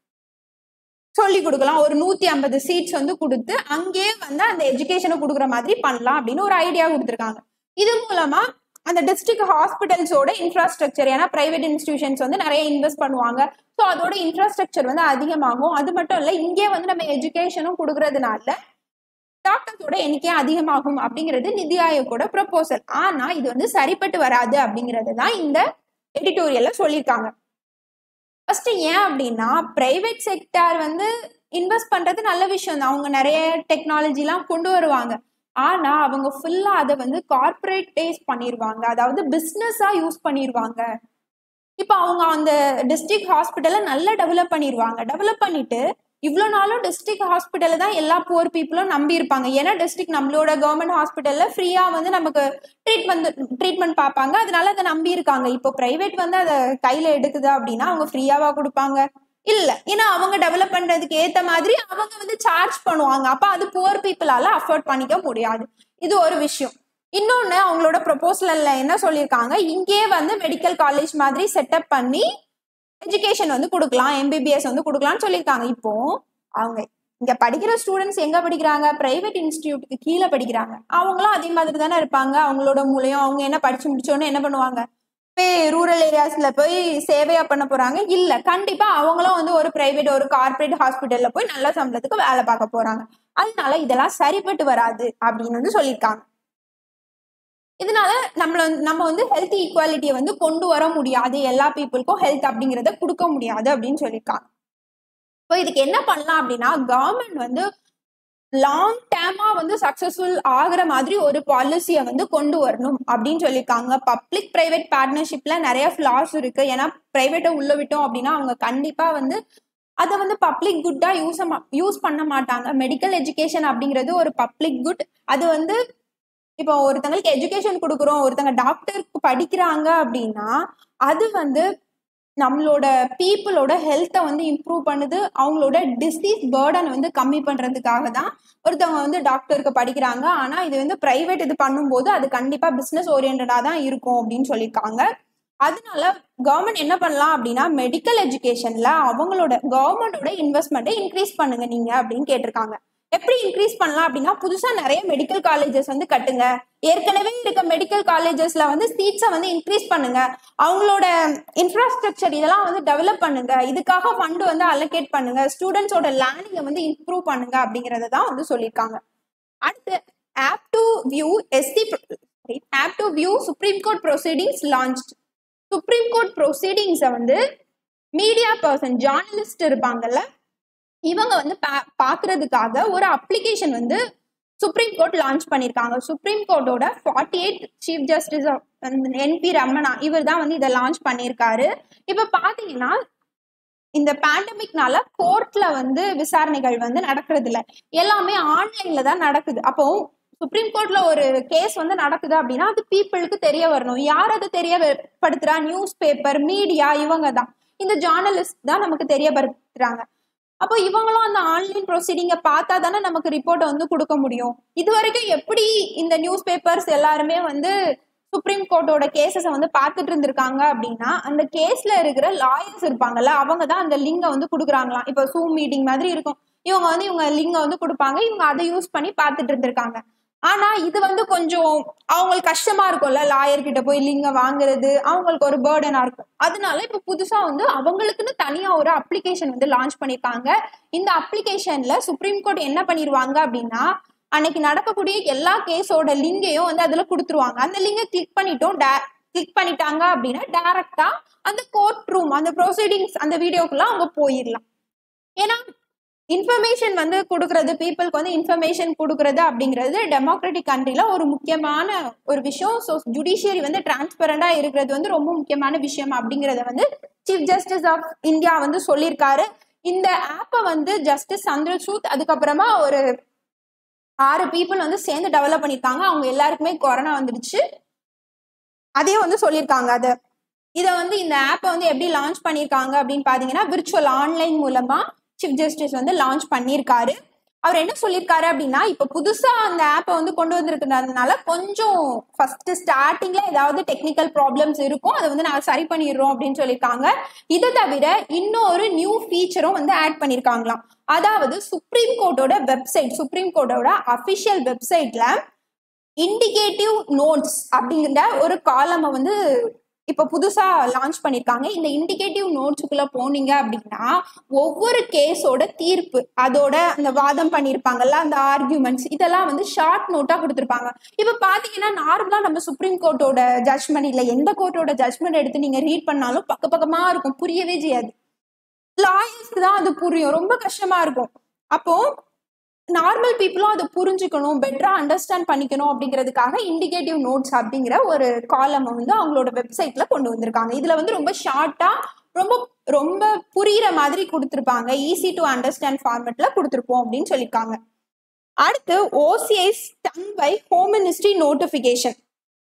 சொல்லி கொடுக்கலாம். ஒரு நூத்தி ஐம்பது சீட்ஸ் வந்து கொடுத்து அங்கேயே வந்து அந்த எஜுகேஷனை கொடுக்குற மாதிரி பண்ணலாம் அப்படின்னு ஒரு ஐடியா கொடுத்துருக்காங்க. இது மூலமா அந்த டிஸ்ட்ரிக்ட் ஹாஸ்பிட்டல்ஸோட இன்ஃப்ராஸ்ட்ரக்சர், ஏன்னா பிரைவேட் இன்ஸ்டிடியூஷன்ஸ் வந்து நிறைய இன்வெஸ்ட் பண்ணுவாங்க, ஸோ அதோட இன்ஃப்ராஸ்ட்ரக்சர் வந்து அதிகமாகும். அது மட்டும் இல்லை, இங்கே வந்து நம்ம எஜுகேஷனும் கொடுக்கறதுனால டாக்டர்ஸோட எண்ணிக்கை அதிகமாகும் அப்படிங்கிறது நிதி ஆயோக்கோட ப்ரொபோசல். ஆனா இது வந்து சரிப்பட்டு வராது அப்படிங்கிறது தான் இந்த எடிட்டோரியல்ல சொல்லியிருக்காங்க. ஃபர்ஸ்ட் ஏன் அப்படின்னா, பிரைவேட் செக்டார் வந்து இன்வெஸ்ட் பண்றது நல்ல விஷயம் தான், அவங்க நிறைய டெக்னாலஜிலாம் கொண்டு வருவாங்க. ஆனா அவங்க ஃபுல்லா அதை வந்து கார்பரேட்டைஸ் பண்ணிடுவாங்க, அதாவது பிஸ்னஸா யூஸ் பண்ணிடுவாங்க. இப்போ அவங்க அந்த டிஸ்ட்ரிக்ட் ஹாஸ்பிட்டலை நல்லா டெவலப் பண்ணிடுவாங்க. டெவலப் பண்ணிட்டு இவ்வளோ நாளும் டிஸ்ட்ரிக்ட் ஹாஸ்பிட்டலில் தான் எல்லா புவர் பீப்புளும் நம்பி இருப்பாங்க. ஏன்னா டிஸ்ட்ரிக்ட் நம்மளோட கவர்மெண்ட் ஹாஸ்பிட்டலில் ஃப்ரீயாக வந்து நமக்கு ட்ரீட்மெண்ட் ட்ரீட்மெண்ட் பார்ப்பாங்க, அதனால அதை நம்பி இருக்காங்க. இப்போ பிரைவேட் வந்து அதை கையில் எடுக்குது அப்படின்னா அவங்க ஃப்ரீயாவா கொடுப்பாங்க? இல்லை, ஏன்னா அவங்க டெவலப் பண்ணுறதுக்கு ஏற்ற மாதிரி அவங்க வந்து சார்ஜ் பண்ணுவாங்க. அப்போ அது புவர் பீப்புளால அஃபோர்ட் பண்ணிக்க முடியாது. இது ஒரு விஷயம். இன்னொன்று, அவங்களோட ப்ரொபோசல்ல என்ன சொல்லியிருக்காங்க, இங்கேயே வந்து மெடிக்கல் காலேஜ் மாதிரி செட்டப் பண்ணி எஜுகேஷன் வந்து கொடுக்கலாம், எம்பிபிஎஸ் வந்து கொடுக்கலாம்னு சொல்லியிருக்காங்க. இப்போ அவங்க இங்க படிக்கிற ஸ்டூடெண்ட்ஸ் எங்க படிக்கிறாங்க? பிரைவேட் இன்ஸ்டிடியூட்டுக்கு கீழே படிக்கிறாங்க. அவங்களும் அதே மாதிரி தானே இருப்பாங்க. அவங்களோட மூலையும் அவங்க என்ன படிச்சு முடிச்சோன்னு என்ன பண்ணுவாங்க? போய் ரூரல் ஏரியாஸ்ல போய் சேவையா பண்ண போறாங்க? இல்ல, கண்டிப்பா அவங்களும் வந்து ஒரு பிரைவேட் ஒரு கார்பரேட் ஹாஸ்பிட்டல்ல போய் நல்ல சம்பளத்துக்கு வேலை பார்க்க போறாங்க. அதனால இதெல்லாம் சரிப்பட்டு வராது அப்படின்னு வந்து சொல்லியிருக்காங்க. இதனால நம்மள நம்ம வந்து ஹெல்த் ஈக்குவாலிட்டியை வந்து கொண்டு வர முடியாது, எல்லா பீப்புளுக்கும் ஹெல்த் அப்படிங்கிறத கொடுக்க முடியாது அப்படின்னு சொல்லியிருக்காங்க. இப்போ இதுக்கு என்ன பண்ணலாம் அப்படின்னா, கவர்மெண்ட் வந்து லாங் டேர்மா வந்து சக்சஸ்ஃபுல் ஆகுற மாதிரி ஒரு பாலிசியை வந்து கொண்டு வரணும் அப்படின்னு சொல்லியிருக்காங்க. பப்ளிக் பிரைவேட் பார்ட்னர்ஷிப்ல நிறைய ஃபிளாஸ் இருக்கு. ஏன்னா பிரைவேட்டை உள்ள விட்டோம் அப்படின்னா அவங்க கண்டிப்பா வந்து அதை வந்து பப்ளிக் குட்டா யூஸ் யூஸ் பண்ண மாட்டாங்க. மெடிக்கல் எஜுகேஷன் அப்படிங்கிறது ஒரு பப்ளிக் குட். அது வந்து இப்போ ஒருத்தங்களுக்கு எஜுகேஷன் கொடுக்குறோம், ஒருத்தங்க டாக்டருக்கு படிக்கிறாங்க அப்படின்னா அது வந்து நம்மளோட பீப்புளோட ஹெல்த்தை வந்து இம்ப்ரூவ் பண்ணுது, அவங்களோட டிசீஸ் பேர்டன் வந்து கம்மி பண்றதுக்காக தான் ஒருத்தவங்க வந்து டாக்டருக்கு படிக்கிறாங்க. ஆனா இது வந்து பிரைவேட் இது பண்ணும்போது அது கண்டிப்பா பிசினஸ் ஓரியன்டா தான் இருக்கும் அப்படின்னு சொல்லியிருக்காங்க. அதனால கவர்மெண்ட் என்ன பண்ணலாம் அப்படின்னா, மெடிக்கல் எஜுகேஷன்ல அவங்களோட கவர்மெண்டோட இன்வெஸ்ட்மெண்ட்டை இன்க்ரீஸ் பண்ணுங்க நீங்க அப்படின்னு கேட்டிருக்காங்க. எப்படி இன்க்ரீஸ் பண்ணலாம் அப்படின்னா, புதுசா நிறைய மெடிக்கல் காலேஜஸ் வந்து கட்டுங்க, ஏற்கனவே இருக்க மெடிக்கல் காலேஜஸ்ல வந்து சீட்ஸை வந்து இன்க்ரீஸ் பண்ணுங்க, அவங்களோட இன்ஃப்ராஸ்ட்ரக்சர் இதெல்லாம் வந்து டெவலப் பண்ணுங்க, இதுக்காக ஃபண்ட் வந்து அலோகேட் பண்ணுங்க, ஸ்டூடெண்ட்ஸோட லேர்னிங்கை வந்து இம்ப்ரூவ் பண்ணுங்க அப்படிங்கறத தான் வந்து சொல்லியிருக்காங்க. அடுத்து app to view SC app to view supreme court proceedings launched. Supreme court ப்ரொசீடிங்ஸை வந்து மீடியா பர்சன் ஜேர்னலிஸ்ட் இருப்பாங்கல்ல, இவங்க வந்து பாக்குறதுக்காக ஒரு அப்ளிகேஷன் வந்து சுப்ரீம் கோர்ட் லான்ச் பண்ணிருக்காங்க. சுப்ரீம் கோர்ட்டோட forty eight chief justice N B Ramana இவர் தான் வந்து இதை லான்ச் பண்ணியிருக்காரு. இப்ப பாத்தீங்கன்னா இந்த பேண்டமிக்னால கோர்ட்ல வந்து விசாரணைகள் வந்து நடக்கிறது இல்லை, எல்லாமே ஆன்லைன்ல தான் நடக்குது. அப்போ சுப்ரீம் கோர்ட்ல ஒரு கேஸ் வந்து நடக்குது அப்படின்னா அது பீப்புளுக்கு தெரிய வரணும். யார் அதை தெரியப்படுத்துறா? நியூஸ் பேப்பர், மீடியா, இவங்க தான், இந்த ஜேர்னலிஸ்ட் தான் நமக்கு தெரியப்படுத்துறாங்க. அப்போ இவங்களும் அந்த ஆன்லைன் ப்ரொசீடிங்கை பார்த்தா தானே நமக்கு ரிப்போர்ட்டை வந்து கொடுக்க முடியும். இது வரைக்கும் எப்படி இந்த நியூஸ் பேப்பர்ஸ் எல்லாருமே வந்து சுப்ரீம் கோர்ட்டோட கேசஸை வந்து பார்த்துட்டு இருந்திருக்காங்க அப்படின்னா, அந்த கேஸ்ல இருக்கிற லாயர்ஸ் இருப்பாங்கல்ல, அவங்க தான் அந்த லிங்கை வந்து கொடுக்குறாங்களாம். இப்போ சூம் மீட்டிங் மாதிரி இருக்கும், இவங்க வந்து இவங்க லிங்கை வந்து கொடுப்பாங்க, இவங்க அதை யூஸ் பண்ணி பார்த்துட்டு இருந்திருக்காங்க. ஆனா இது வந்து கொஞ்சம் அவங்களுக்கு கஷ்டமா இருக்கும்ல, லாயர் கிட்ட போய் லிங்க வாங்குறது அவங்களுக்கு ஒரு பேர்டனா இருக்கும். அதனால இப்ப புதுசா வந்து அவங்களுக்குன்னு தனியா ஒரு அப்ளிகேஷன் வந்து லான்ச் பண்ணிருக்காங்க. இந்த அப்ளிகேஷன்ல சுப்ரீம் கோர்ட் என்ன பண்ணிருவாங்க அப்படின்னா, அன்னைக்கு நடக்கக்கூடிய எல்லா கேஸோட லிங்கையும் வந்து அதுல கொடுத்துருவாங்க. அந்த லிங்கை கிளிக் பண்ணிட்டோம் கிளிக் பண்ணிட்டாங்க அப்படின்னா டைரக்டா அந்த கோர்ட் ரூம், அந்த ப்ரொசீடிங்ஸ், அந்த வீடியோக்குள்ள அவங்க போயிடலாம். ஏன்னா இன்ஃபர்மேஷன் வந்து கொடுக்கறது, பீப்புளுக்கு வந்து இன்ஃபர்மேஷன் கொடுக்கறது அப்படிங்கிறது டெமோக்ராட்டிக் கண்ட்ரில ஒரு முக்கியமான ஒரு விஷயம். ஸோ ஜுடிஷியரி வந்து டிரான்ஸ்பரண்டா இருக்கிறது வந்து ரொம்ப முக்கியமான விஷயம் அப்படிங்கிறத வந்து சீஃப் ஜஸ்டிஸ் ஆஃப் இந்தியா வந்து சொல்லியிருக்காரு. இந்த ஆப்பை வந்து ஜஸ்டிஸ் சந்திரசூட் அதுக்கப்புறமா ஒரு ஆறு பீப்புள் வந்து சேர்ந்து டெவலப் பண்ணியிருக்காங்க. அவங்க எல்லாருக்குமே கொரோனா வந்துடுச்சு, அதே வந்து சொல்லியிருக்காங்க. அதை இதை வந்து இந்த ஆப்பை வந்து எப்படி லான்ச் பண்ணியிருக்காங்க அப்படின்னு பாத்தீங்கன்னா, விர்ச்சுவல் ஆன்லைன் மூலமா சீஃப் ஜஸ்டிஸ் வந்து லான்ச் பண்ணியிருக்காரு. அவர் என்ன சொல்லியிருக்காரு அப்படின்னா, இப்போ புதுசா அந்த ஆப்பை வந்து கொண்டு வந்திருக்கிறதுனால கொஞ்சம் ஃபர்ஸ்ட் ஸ்டார்டிங்ல ஏதாவது டெக்னிக்கல் ப்ராப்ளம்ஸ் இருக்கும், அதை வந்து நாங்கள் சரி பண்ணிடுறோம் அப்படின்னு சொல்லியிருக்காங்க. இதை தவிர இன்னொரு நியூ ஃபீச்சரும் வந்து ஆட் பண்ணியிருக்காங்களாம். அதாவது சுப்ரீம் கோர்ட்டோட வெப்சைட், சுப்ரீம் கோர்ட்டோட அஃபிஷியல் வெப்சைட்ல இண்டிகேட்டிவ் நோட்ஸ் அப்படிங்கிற ஒரு காலமை வந்து இப்போ புதுசா லான்ச் பண்ணிருக்காங்க. இந்த இண்டிகேட்டிவ் நோட்ஸுக்குள்ள போனீங்க அப்படின்னா ஒவ்வொரு கேஸோட தீர்ப்பு, அதோட அந்த வாதம் பண்ணியிருப்பாங்கல்ல, அந்த ஆர்கியூமெண்ட்ஸ், இதெல்லாம் வந்து ஷார்ட் நோட்டா கொடுத்துருப்பாங்க. இப்ப பாத்தீங்கன்னா நார்மலா நம்ம சுப்ரீம் கோர்ட்டோட ஜட்மெண்ட் இல்ல எந்த கோர்ட்டோட ஜட்மெண்ட் எடுத்து நீங்க ரீட் பண்ணாலும் பக்க பக்கமா இருக்கும், புரியவே செய்யாது. லாயர்ஸ்க்கு தான் அது புரியும், ரொம்ப கஷ்டமா இருக்கும். அப்போ நார்மல் பீப்புளும் அதை புரிஞ்சுக்கணும், பெட்டரா அண்டர்ஸ்டாண்ட் பண்ணிக்கணும் அப்படிங்கிறதுக்காக இண்டிகேட்டிவ் நோட்ஸ் அப்படிங்கிற ஒரு காலம் வந்து அவங்களோட வெப்சைட்ல கொண்டு வந்திருக்காங்க. இதுல வந்து ரொம்ப ஷார்ட்டா, ரொம்ப ரொம்ப புரியுற மாதிரி கொடுத்துருப்பாங்க, ஈஸி டு அண்டர்ஸ்டாண்ட் ஃபார்மேட்ல கொடுத்துருப்போம் அப்படின்னு சொல்லியிருக்காங்க. அடுத்து OCI done by home ministry notification.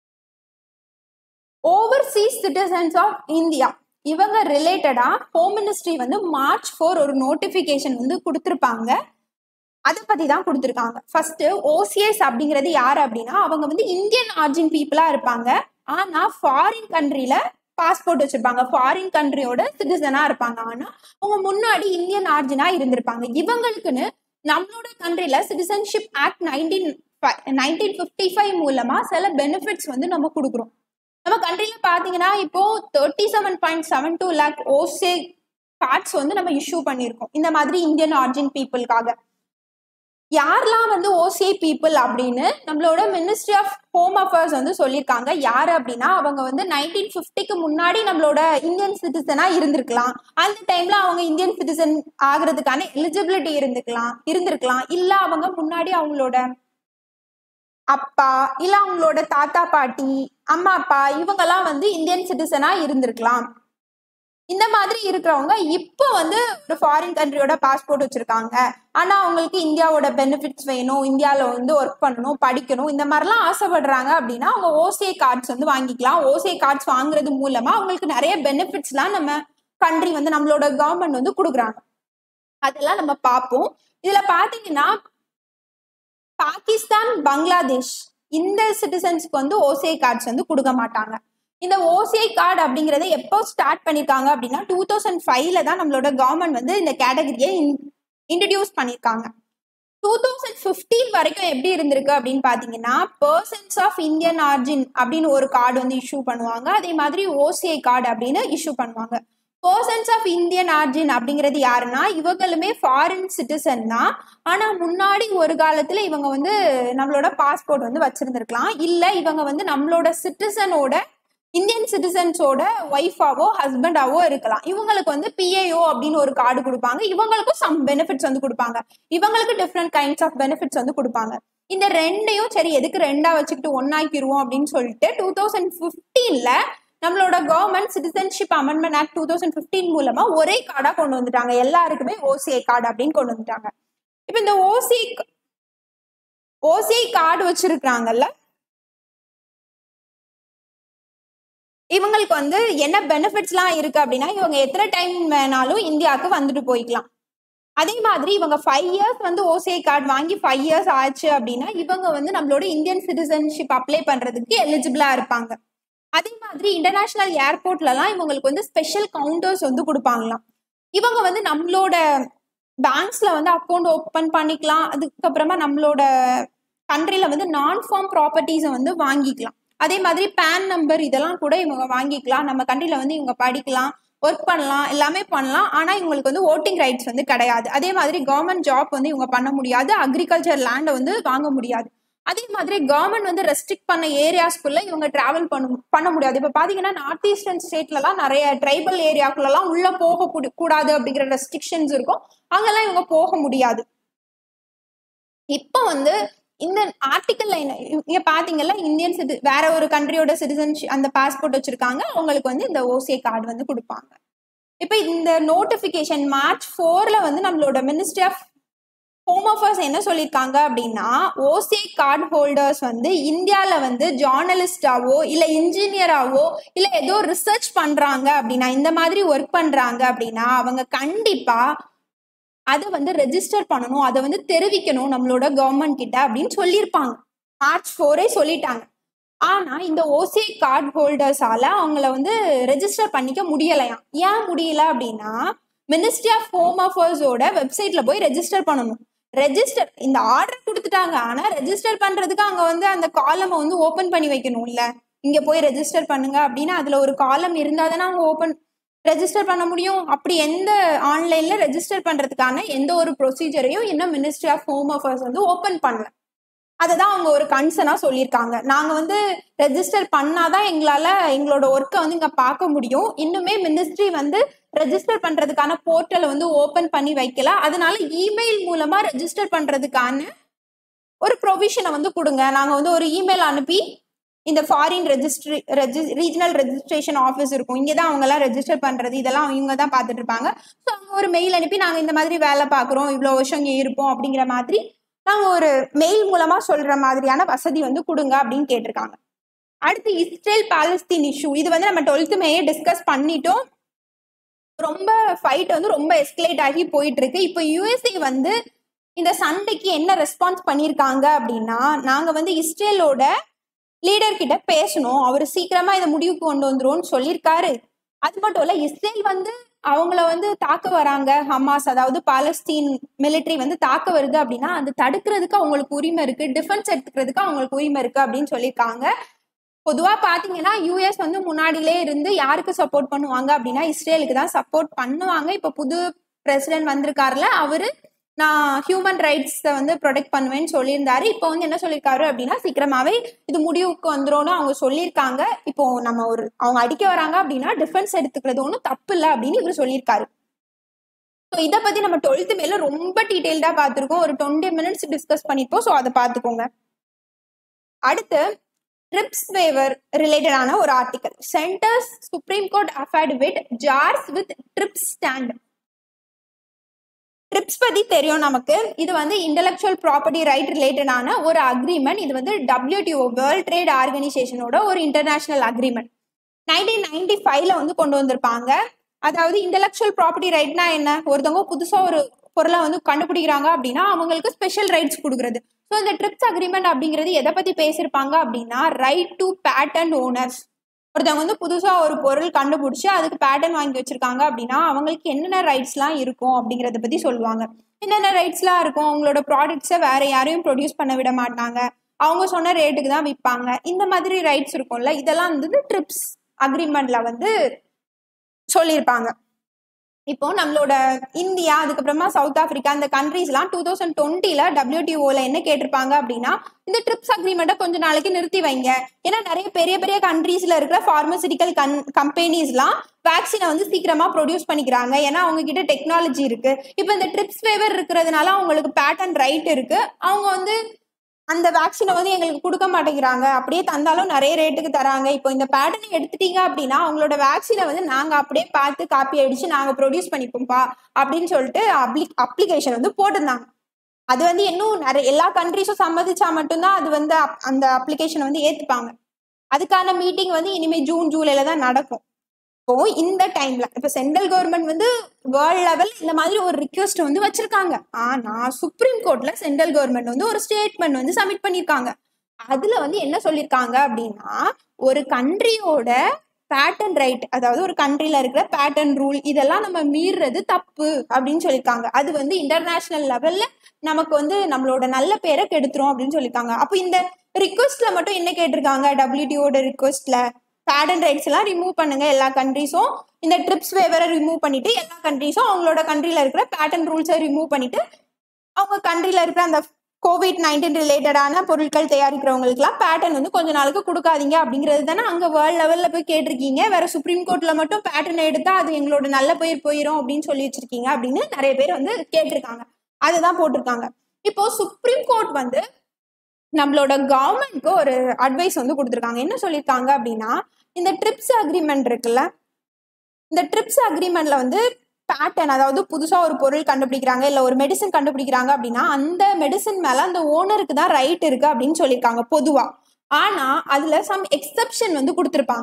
Overseas citizens of India இவங்க ரிலேட்டடா ஹோம் மினிஸ்ட்ரி வந்து மார்ச் ஃபோர் ஒரு நோட்டிபிகேஷன் வந்து கொடுத்துருப்பாங்க. அதை பத்தி தான் கொடுத்துருக்காங்க. ஃபர்ஸ்ட் ஓசிஎஸ் அப்படிங்கிறது யாரு அப்படின்னா, அவங்க வந்து இந்தியன் ஆர்ஜின் பீப்புளா இருப்பாங்க, ஆனா ஃபாரின் கண்ட்ரில பாஸ்போர்ட் வச்சிருப்பாங்க, ஃபாரின் கண்ட்ரியோட சிட்டிசனா இருப்பாங்க, ஆனா அவங்க முன்னாடி இந்தியன் ஆர்ஜினா இருந்திருப்பாங்க. இவங்களுக்குன்னு நம்மளோட கண்ட்ரில citizenship act nineteen nineteen fifty five மூலமா சில பெனிஃபிட்ஸ் வந்து நம்ம கொடுக்குறோம். நம்ம கண்ட்ரில பாத்தீங்கன்னா இப்போ thirty seven point seven two lakh OCI cards வந்து நம்ம இஷ்யூ பண்ணியிருக்கோம் இந்த மாதிரி இந்தியன் ஆர்ஜின் பீப்புளுக்காக. யாரெல்லாம் வந்து ஓசிஐ பீப்புள் அப்படின்னு நம்மளோட மினிஸ்ட்ரி ஆஃப் ஹோம் அஃபேர்ஸ் வந்து சொல்லியிருக்காங்க. யாரு அப்படின்னா, அவங்க வந்து நைன்டீன் பிப்டிக்கு முன்னாடி நம்மளோட இந்தியன் சிட்டிசனா இருந்திருக்கலாம், அந்த டைம்ல அவங்க இந்தியன் சிட்டிசன் ஆகிறதுக்கான எலிஜிபிலிட்டி இருந்துக்கலாம் இருந்திருக்கலாம் இல்ல அவங்க முன்னாடி அவங்களோட அப்பா இல்ல அவங்களோட தாத்தா பாட்டி, அம்மா அப்பா இவங்கெல்லாம் வந்து இந்தியன் சிட்டிசனா இருந்திருக்கலாம். இந்த மாதிரி இருக்கிறவங்க இப்போ வந்து ஒரு ஃபாரின் கண்ட்ரியோட பாஸ்போர்ட் வச்சிருக்காங்க, ஆனா அவங்களுக்கு இந்தியாவோட பெனிஃபிட்ஸ் வேணும், இந்தியாவில வந்து ஒர்க் பண்ணணும், படிக்கணும், இந்த மாதிரிலாம் ஆசைப்படுறாங்க அப்படின்னா அவங்க ஓசிஐ கார்ட்ஸ் வந்து வாங்கிக்கலாம். ஓசிஐ கார்ட்ஸ் வாங்குறது மூலமா அவங்களுக்கு நிறைய பெனிஃபிட்ஸ்லாம் நம்ம கண்ட்ரி வந்து நம்மளோட கவர்மெண்ட் வந்து கொடுக்குறாங்க. அதெல்லாம் நம்ம பார்ப்போம். இதுல பாத்தீங்கன்னா பாகிஸ்தான், பங்களாதேஷ் இந்த சிட்டிசன்ஸ்க்கு வந்து ஓசிஐ கார்ட்ஸ் வந்து கொடுக்க மாட்டாங்க. இந்த ஓசிஐ கார்டு அப்படிங்கறத எப்போ ஸ்டார்ட் பண்ணிருக்காங்க அப்படின்னா டூ தௌசண்ட் ஃபைவ்ல தான் நம்மளோட கவர்மெண்ட் வந்து இந்த கேட்டகரியை இன்ட்ரடியூஸ் பண்ணிருக்காங்க. டூ தௌசண்ட் பிப்டீன் வரைக்கும் எப்படி இருந்திருக்கு அப்படின்னு பாத்தீங்கன்னா, பர்சன்ஸ் ஆஃப் இந்தியன் ஆர்ஜின் அப்படின்னு ஒரு கார்டு வந்து இஷ்யூ பண்ணுவாங்க, அதே மாதிரி ஓசிஐ கார்டு அப்படின்னு இஷ்யூ பண்ணுவாங்க. பர்சன்ஸ் ஆஃப் இந்தியன் ஆர்ஜின் அப்படிங்கிறது யாருன்னா, இவங்களுமே ஃபாரின் சிட்டிசன் தான், ஆனா முன்னாடி ஒரு காலத்துல இவங்க வந்து நம்மளோட பாஸ்போர்ட் வந்து வச்சிருந்திருக்கலாம், இல்ல இவங்க வந்து நம்மளோட சிட்டிசனோட இந்தியன் சிட்டிசன்ஸோட ஒய்ஃபாவோ ஹஸ்பண்டாவோ இருக்கலாம். இவங்களுக்கு வந்து பிஏஓ அப்படின்னு ஒரு கார்டு கொடுப்பாங்க. இவங்களுக்கும் சம் பெனிஃபிட்ஸ் வந்து கொடுப்பாங்க. இவங்களுக்கு டிஃப்ரெண்ட் கைண்ட்ஸ் ஆஃப் பெனிஃபிட்ஸ் வந்து கொடுப்பாங்க. இந்த ரெண்டையும் சரி எதுக்கு ரெண்டா வச்சுக்கிட்டு ஒன்னாக்கிடுவோம் அப்படின்னு சொல்லிட்டு டூ தௌசண்ட் பிப்டீன்ல நம்மளோட government citizenship amendment act two thousand fifteen மூலமா ஒரே கார்டா கொண்டு வந்துட்டாங்க. எல்லாருக்குமே ஓசிஐ கார்டு அப்படின்னு கொண்டு வந்துட்டாங்க. இப்ப இந்த ஓசிஐ ஓசிஐ கார்டு வச்சிருக்காங்கல்ல, இவங்களுக்கு வந்து என்ன பெனிஃபிட்ஸ்லாம் இருக்கு அப்படின்னா, இவங்க எத்தனை டைம் வேணாலும் இந்தியாவுக்கு வந்துட்டு போய்க்கலாம். அதே மாதிரி இவங்க ஃபைவ் இயர்ஸ் வந்து ஓசிஐ கார்டு வாங்கி ஃபைவ் இயர்ஸ் ஆச்சு அப்படின்னா இவங்க வந்து நம்மளோட இந்தியன் சிட்டிசன்ஷிப் அப்ளை பண்றதுக்கு எலிஜிபிளா இருப்பாங்க. அதே மாதிரி இன்டர்நேஷனல் ஏர்போர்ட்லலாம் இவங்களுக்கு வந்து ஸ்பெஷல் கவுண்டர்ஸ் வந்து கொடுப்பாங்களாம். இவங்க வந்து நம்மளோட பேங்க்ஸ்ல வந்து அக்கௌண்ட் ஓப்பன் பண்ணிக்கலாம். அதுக்கப்புறமா நம்மளோட கண்ட்ரில வந்து நான் ஃபார்ம் ப்ராப்பர்ட்டிஸை வந்து வாங்கிக்கலாம். அதே மாதிரி பேன் நம்பர் இதெல்லாம் கூட இவங்க வாங்கிக்கலாம். நம்ம கண்ட்ரில வந்து இவங்க படிக்கலாம், ஒர்க் பண்ணலாம், எல்லாமே பண்ணலாம். ஆனா இவங்களுக்கு வந்து ஓட்டிங் ரைட்ஸ் வந்து கிடையாது. அதே மாதிரி கவர்மெண்ட் ஜாப் வந்து இவங்க பண்ண முடியாது. அக்ரிகல்ச்சர் லேண்டை வந்து வாங்க முடியாது. அதே மாதிரி கவர்மெண்ட் வந்து ரெஸ்ட்ரிக்ட் பண்ண ஏரியாஸ்குள்ள இவங்க டிராவல் பண்ண பண்ண முடியாது. இப்ப பாத்தீங்கன்னா நார்த் ஈஸ்டர்ன் ஸ்டேட்லலாம் நிறைய ட்ரைபல் ஏரியாக்குள்ளலாம் உள்ள போக கூடாது அப்படிங்கிற ரெஸ்ட்ரிக்ஷன்ஸ் இருக்கும். அங்கெல்லாம் இவங்க போக முடியாது. இப்ப வந்து இந்த ஆர்டிக்கல்ல என்ன இங்க பாத்தீங்கல்ல, இந்தியன் சிட்டி வேற ஒரு கண்ட்ரியோட சிட்டிசன்ஷிப் அந்த பாஸ்போர்ட் வச்சிருக்காங்க, அவங்களுக்கு வந்து இந்த ஓசிஐ கார்டு வந்து கொடுப்பாங்க. இப்ப இந்த நோட்டிபிகேஷன் மார்ச் ஃபோர்ல வந்து நம்மளோட மினிஸ்ட்ரி ஆஃப் ஹோம் அஃபேர்ஸ் என்ன சொல்லியிருக்காங்க அப்படின்னா, ஓசிஐ கார்டு ஹோல்டர்ஸ் வந்து இந்தியால வந்து ஜேர்னலிஸ்டாவோ இல்ல இன்ஜினியராவோ இல்ல ஏதோ ரிசர்ச் பண்றாங்க அப்படின்னா, இந்த மாதிரி ஒர்க் பண்றாங்க அப்படின்னா அவங்க கண்டிப்பா அதை வந்து ரெஜிஸ்டர் பண்ணணும், அதை வந்து தெரிவிக்கணும் நம்மளோட கவர்மெண்ட் கிட்ட அப்படின்னு சொல்லியிருப்பாங்க. மார்ச் ஃபோரே சொல்லிட்டாங்க. ஆனா இந்த ஓசிஐ கார்டு ஹோல்டர்ஸால அவங்கள வந்து ரெஜிஸ்டர் பண்ணிக்க முடியலையாம். ஏன் முடியல அப்படின்னா, மினிஸ்ட்ரி ஆஃப் ஹோம் அஃபேர்ஸோட வெப்சைட்ல போய் ரெஜிஸ்டர் பண்ணணும். ரெஜிஸ்டர் இந்த ஆர்டர் கொடுத்துட்டாங்க, ஆனா ரெஜிஸ்டர் பண்றதுக்கு அங்க வந்து அந்த காலமை வந்து ஓபன் பண்ணி வைக்கணும். இல்ல இங்க போய் ரெஜிஸ்டர் பண்ணுங்க அப்படின்னா அதுல ஒரு காலம் இருந்தா தானே அவங்க ஓபன் ரெஜிஸ்டர் பண்ண முடியும். அப்படி எந்த ஆன்லைன்ல ரெஜிஸ்டர் பண்றதுக்கான எந்த ஒரு ப்ரொசீஜரையும் இன்னும் மினிஸ்ட்ரி ஆஃப் ஹோம் அஃபேர்ஸ் வந்து ஓபன் பண்ணல. அததான் அவங்க ஒரு கன்சர்னா சொல்லியிருக்காங்க. நாங்க வந்து ரெஜிஸ்டர் பண்ணாதான் எங்களால எங்களோட ஒர்க்கை வந்து இங்க பார்க்க முடியும். இன்னுமே மினிஸ்ட்ரி வந்து ரெஜிஸ்டர் பண்றதுக்கான போர்ட்டலை வந்து ஓபன் பண்ணி வைக்கல. அதனால இமெயில் மூலமா ரெஜிஸ்டர் பண்றதுக்கான ஒரு ப்ரொவிஷனை வந்து கொடுங்க. நாங்க வந்து ஒரு இமெயில் அனுப்பி இந்த ஃபாரின் ரெஜிஸ்ட்ரி ரெஜி ரீஜனல் ரெஜிஸ்ட்ரேஷன் ஆஃபீஸ் இருக்கும், இங்கதான் அவங்க எல்லாம் ரெஜிஸ்டர் பண்றது, இதெல்லாம் இவங்க தான் பார்த்துட்டு இருப்பாங்க. ஸோ அவங்க ஒரு மெயில் அனுப்பி நாங்க இந்த மாதிரி வேலை பார்க்குறோம், இவ்வளோ வருஷம் இங்கே இருப்போம் அப்படிங்கிற மாதிரி நாங்க ஒரு மெயில் மூலமா சொல்ற மாதிரியான வசதி வந்து கொடுங்க அப்படின்னு கேட்டிருக்காங்க. அடுத்து இஸ்ரேல் பாலஸ்தீன் இஷ்யூ. இது வந்து நம்ம டுவெல்த் மேயே டிஸ்கஸ் பண்ணிட்டோம். ரொம்ப ஃபைட் வந்து ரொம்ப எஸ்கலேட் ஆகி போயிட்டு இருக்கு. இப்போ யூஎஸ்ஏ வந்து இந்த சண்டைக்கு என்ன ரெஸ்பான்ஸ் பண்ணியிருக்காங்க அப்படின்னா, நாங்க வந்து இஸ்ரேலோட லீடர் கிட்ட பேசணும், அவர் சீக்கிரமா இதை முடிவுக்கு கொண்டு வந்துருவோம்னு சொல்லியிருக்காரு. அது மட்டும் இல்ல, இஸ்ரேல் வந்து அவங்கள வந்து தாக்க வராங்க, ஹமாஸ் அதாவது பாலஸ்தீன் மிலிட்ரி வந்து தாக்க வருது அப்படின்னா அது தடுக்கிறதுக்கு அவங்களுக்கு உரிமை இருக்கு, டிஃபென்ஸ் எடுத்துக்கிறதுக்கு அவங்களுக்கு உரிமை இருக்கு அப்படின்னு சொல்லியிருக்காங்க. பொதுவா பாத்தீங்கன்னா யூஎஸ் வந்து முன்னாடியிலே இருந்து யாருக்கு சப்போர்ட் பண்ணுவாங்க அப்படின்னா இஸ்ரேலுக்கு தான் சப்போர்ட் பண்ணுவாங்க. இப்ப புது பிரசிடென்ட் வந்திருக்காருல, அவரு நான் ஹியூமன் ரைட்ஸை வந்து ப்ரொடெக்ட் பண்ணுவேன்னு சொல்லியிருந்தாரு. இப்போ வந்து என்ன சொல்லியிருக்காரு அப்படின்னா சீக்கிரமாவே இது முடிவுக்கு வந்துரும்னு அவங்க சொல்லியிருக்காங்க. இப்போ நம்ம ஒரு அவங்க அடிக்க வராங்க அப்படின்னா டிஃபென்ஸ் எடுத்துக்கிறது ஒன்றும் தப்பு இல்லை அப்படின்னு இவர் சொல்லியிருக்காரு. ஸோ இதை பத்தி நம்ம டுவெல்த் மேல ரொம்ப டீட்டெயில்டா பார்த்துருக்கோம். ஒரு டுவெண்ட்டி மினிட்ஸ் டிஸ்கஸ் பண்ணிப்போம். ஸோ அதை பார்த்துக்கோங்க. அடுத்து ட்ரிப்ஸ் வேவர் ரிலேட்டடான ஒரு article. Centre's supreme court affidavit jars with TRIPS stand. TRIPS பத்தி தெரியும் நமக்கு. இது வந்து இன்டெலெக்சுவல் ப்ராப்பர்ட்டி ரைட் ரிலேட்டடான ஒரு அக்ரிமெண்ட். இது வந்து டபிள்யூடிஓ வேர்ல்ட் ட்ரேட் ஆர்கனைசேஷனோட ஒரு இன்டர்நேஷனல் அக்ரிமெண்ட். நைன்டீன் நைன்டி ஃபைவ்ல வந்து கொண்டு வந்திருப்பாங்க. அதாவது இன்டெலெக்சுவல் ப்ராப்பர்ட்டி ரைட்னா என்ன, ஒருத்தவங்க புதுசா ஒரு பொருளை வந்து கண்டுபிடிக்கிறாங்க அப்படின்னா அவங்களுக்கு ஸ்பெஷல் ரைட்ஸ் கொடுக்குறது. ஸோ இந்த ட்ரிப்ஸ் அக்ரிமெண்ட் அப்படிங்கிறது எதை பத்தி பேசியிருப்பாங்க அப்படின்னா ரைட் டு பேட்டன் ஓனர்ஸ். ஒருத்தவங்க வந்து புதுசா ஒரு பொருள் கண்டுபிடிச்சு அதுக்கு பேட்டன் வாங்கி வச்சிருக்காங்க அப்படின்னா அவங்களுக்கு என்னென்ன ரைட்ஸ்லாம் இருக்கும் அப்படிங்கிறத பத்தி சொல்லுவாங்க. என்னென்ன ரைட்ஸ்லாம் இருக்கும், அவங்களோட ப்ராடக்ட்ஸை வேற யாரையும் ப்ரொடியூஸ் பண்ண விட மாட்டாங்க, அவங்க சொன்ன ரேட்டுக்கு தான் விற்பாங்க, இந்த மாதிரி ரைட்ஸ் இருக்கும்ல, இதெல்லாம் வந்து ட்ரிப்ஸ் அக்ரிமெண்ட்ல வந்து சொல்லியிருப்பாங்க. இப்போ நம்மளோட இந்தியா, அதுக்கப்புறமா சவுத் ஆப்பிரிக்கா, இந்த கண்ட்ரீஸ்லாம் டூ தௌசண்ட் டுவெண்ட்டில டபிள்யூடிஓல என்ன கேட்டிருப்பாங்க அப்படின்னா, இந்த ட்ரிப்ஸ் அக்ரிமெண்ட்டை கொஞ்ச நாளைக்கு நிறுத்தி வைங்க. ஏன்னா நிறைய பெரிய பெரிய கண்ட்ரீஸ்ல இருக்கிற பார்மசிட்டிக்கல் கன் கம்பெனிஸ்லாம் வேக்சினை வந்து சீக்கிரமா ப்ரொடியூஸ் பண்ணிக்கிறாங்க. ஏன்னா அவங்க கிட்ட டெக்னாலஜி இருக்கு. இப்போ இந்த ட்ரிப்ஸ் வேவர் இருக்கிறதுனால அவங்களுக்கு பேட்டன் ரைட் இருக்கு. அவங்க வந்து அந்த வேக்சினை வந்து எங்களுக்கு கொடுக்க மாட்டேங்கிறாங்க. அப்படியே தந்தாலும் நிறைய ரேட்டுக்கு தராங்க. இப்போ இந்த பேட்டர்னை எடுத்துட்டீங்க அப்படின்னா அவங்களோட வேக்சினை வந்து நாங்க அப்படியே பார்த்து காப்பி அடிச்சு நாங்க ப்ரொடியூஸ் பண்ணிப்போம்ப்பா அப்படின்னு சொல்லிட்டு அப்ளி அப்ளிகேஷன் வந்து போட்டிருந்தாங்க. அது வந்து இன்னும் நிறைய எல்லா கண்ட்ரீஸும் சம்மதிச்சா மட்டும்தான் அது வந்து அந்த அப்ளிகேஷனை வந்து ஏத்துப்பாங்க. அதுக்கான மீட்டிங் வந்து இனிமே ஜூன் ஜூலைல தான் நடக்கும். இப்போ இந்த டைம்ல இப்ப சென்ட்ரல் கவர்மெண்ட் வந்து வேர்ல்ட் லெவல் இந்த மாதிரி ஒரு ரிக்வெஸ்ட் வந்து வச்சிருக்காங்க. ஆனா சுப்ரீம் கோர்ட்ல சென்ட்ரல் கவர்மெண்ட் வந்து ஒரு ஸ்டேட்மெண்ட் வந்து சப்மிட் பண்ணிருக்காங்க. அதுல வந்து என்ன சொல்லியிருக்காங்க அப்படின்னா, ஒரு கண்ட்ரியோட பேட்டன் ரைட், அதாவது ஒரு கண்ட்ரில இருக்கிற பேட்டன் ரூல் இதெல்லாம் நம்ம மீறது தப்பு அப்படின்னு சொல்லியிருக்காங்க. அது வந்து இன்டர்நேஷனல் லெவல்ல நமக்கு வந்து நம்மளோட நல்ல பேரை கெடுத்துரும் அப்படின்னு சொல்லியிருக்காங்க. அப்போ இந்த ரிக்வெஸ்ட்ல மட்டும் என்ன கேட்டிருக்காங்க, டபிள்யூடிஓட ரிக்வெஸ்ட்ல பேட்டன் ரைட்ஸ் எல்லாம் ரிமூவ் பண்ணுங்க எல்லா கண்ட்ரீஸும், இந்த ட்ரிப்ஸ் வேவரை ரிமூவ் பண்ணிட்டு எல்லா கண்ட்ரீஸும் அவங்களோட கண்ட்ரில இருக்கிற பேட்டன் ரூல்ஸை ரிமூவ் பண்ணிட்டு அவங்க கண்ட்ரில இருக்கிற அந்த கோவிட் நைன்டீன் ரிலேட்டடான பொருட்கள் தயாரிக்கிறவங்களுக்குலாம் பேட்டன் வந்து கொஞ்ச நாளுக்கு கொடுக்காதீங்க அப்படிங்கிறது தானே அங்க வேர்ல்ட் லெவல்ல போய் கேட்டிருக்கீங்க. வேற சுப்ரீம் கோர்ட்ல மட்டும் பேட்டன் எடுத்தா அது எங்களோட நல்ல பெயர் போயிடும் அப்படின்னு சொல்லி வச்சிருக்கீங்க அப்படின்னு நிறைய பேர் வந்து கேட்டிருக்காங்க. அதுதான் போட்டிருக்காங்க. இப்போ சுப்ரீம் கோர்ட் வந்து நம்மளோட கவர்மெண்ட்க்கு ஒரு அட்வைஸ் வந்து கொடுத்துருக்காங்க. என்ன சொல்லியிருக்காங்க அப்படின்னா, இந்த ட்ரிப்ஸ் அக்ரிமெண்ட் இருக்குல்ல, இந்த ட்ரிப்ஸ் அக்ரிமெண்ட்ல வந்து பேட்டன், அதாவது புதுசா ஒரு பொருள் கண்டுபிடிக்கிறாங்க இல்ல ஒரு மெடிசன் கண்டுபிடிக்கிறாங்க அப்படின்னா அந்த மெடிசன் மேல அந்த ஓனருக்கு தான் ரைட் இருக்கு அப்படின்னு சொல்லியிருக்காங்க பொதுவா. ஆனா அதுல சம் எக்ஸெப்ஷன் வந்து கொடுத்திருப்பாங்க.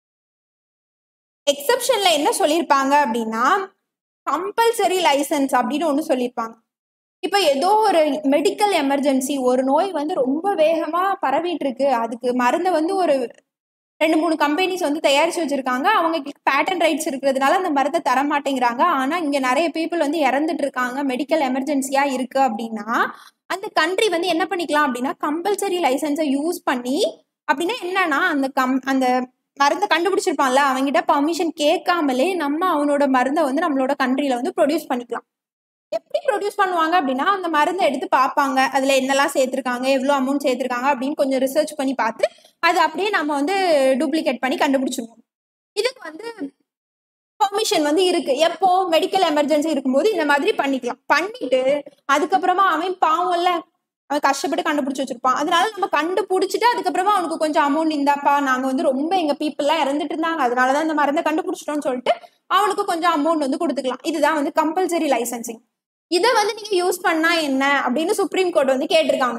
எக்ஸெப்ஷன்ல என்ன சொல்லியிருப்பாங்க அப்படின்னா, கம்பல்சரி லைசன்ஸ் அப்படின்னு ஒன்று சொல்லியிருப்பாங்க. இப்போ ஏதோ ஒரு மெடிக்கல் எமர்ஜென்சி, ஒரு நோய் வந்து ரொம்ப வேகமா பரவிட்டு இருக்கு, அதுக்கு மருந்தை வந்து ஒரு ரெண்டு மூணு கம்பெனிஸ் வந்து தயாரிச்சு வச்சிருக்காங்க, அவங்க பேட்டன் ரைட்ஸ் இருக்கிறதுனால அந்த மருந்தை தர மாட்டேங்கிறாங்க. ஆனா இங்க நிறைய பீப்புள் வந்து இறந்துட்டு இருக்காங்க, மெடிக்கல் எமர்ஜென்சியா இருக்கு அப்படின்னா அந்த கண்ட்ரி வந்து என்ன பண்ணிக்கலாம் அப்படின்னா கம்பல்சரி லைசன்ஸை யூஸ் பண்ணி, அப்படின்னா என்னன்னா அந்த கம் அந்த மருந்தை கண்டுபிடிச்சிருப்பான்ல அவங்ககிட்ட பர்மிஷன் கேட்காமலே நம்ம அவனோட மருந்தை வந்து நம்மளோட கண்ட்ரில வந்து ப்ரொடியூஸ் பண்ணிக்கலாம். எப்படி ப்ரொடியூஸ் பண்ணுவாங்க அப்படின்னா, அந்த மருந்தை எடுத்து பார்ப்பாங்க, அதுல என்னெல்லாம் சேர்த்திருக்காங்க, எவ்வளோ அமௌண்ட் சேர்த்திருக்காங்க அப்படின்னு கொஞ்சம் ரிசர்ச் பண்ணி பார்த்து அது அப்படியே நம்ம வந்து டூப்ளிகேட் பண்ணி கண்டுபிடிச்சிருவோம். இதுக்கு வந்து பெர்மிஷன் வந்து இருக்கு. எப்போ மெடிக்கல் எமர்ஜென்சி இருக்கும்போது இந்த மாதிரி பண்ணிக்கலாம். பண்ணிட்டு அதுக்கப்புறமா அவன் பாவம் இல்ல, அவன் கஷ்டப்பட்டு கண்டுபிடிச்சு வச்சிருப்பான். அதனால நம்ம கண்டுபிடிச்சிட்டு அதுக்கப்புறமா அவனுக்கு கொஞ்சம் அமௌண்ட் இந்தாப்பா, நாங்க வந்து ரொம்ப எங்க பீப்புள் எல்லாம் இறந்துட்டு இருந்தாங்க, அதனாலதான் இந்த மருந்தை கண்டுபிடிச்சிட்டோம்னு சொல்லிட்டு அவனுக்கு கொஞ்சம் அமௌண்ட் வந்து கொடுத்துக்கலாம். இதுதான் வந்து கம்பல்சரி லைசன்சிங். இதை வந்து நீங்க யூஸ் பண்ணா என்ன அப்படின்னு சுப்ரீம் கோர்ட் வந்து கேட்டிருக்காங்க.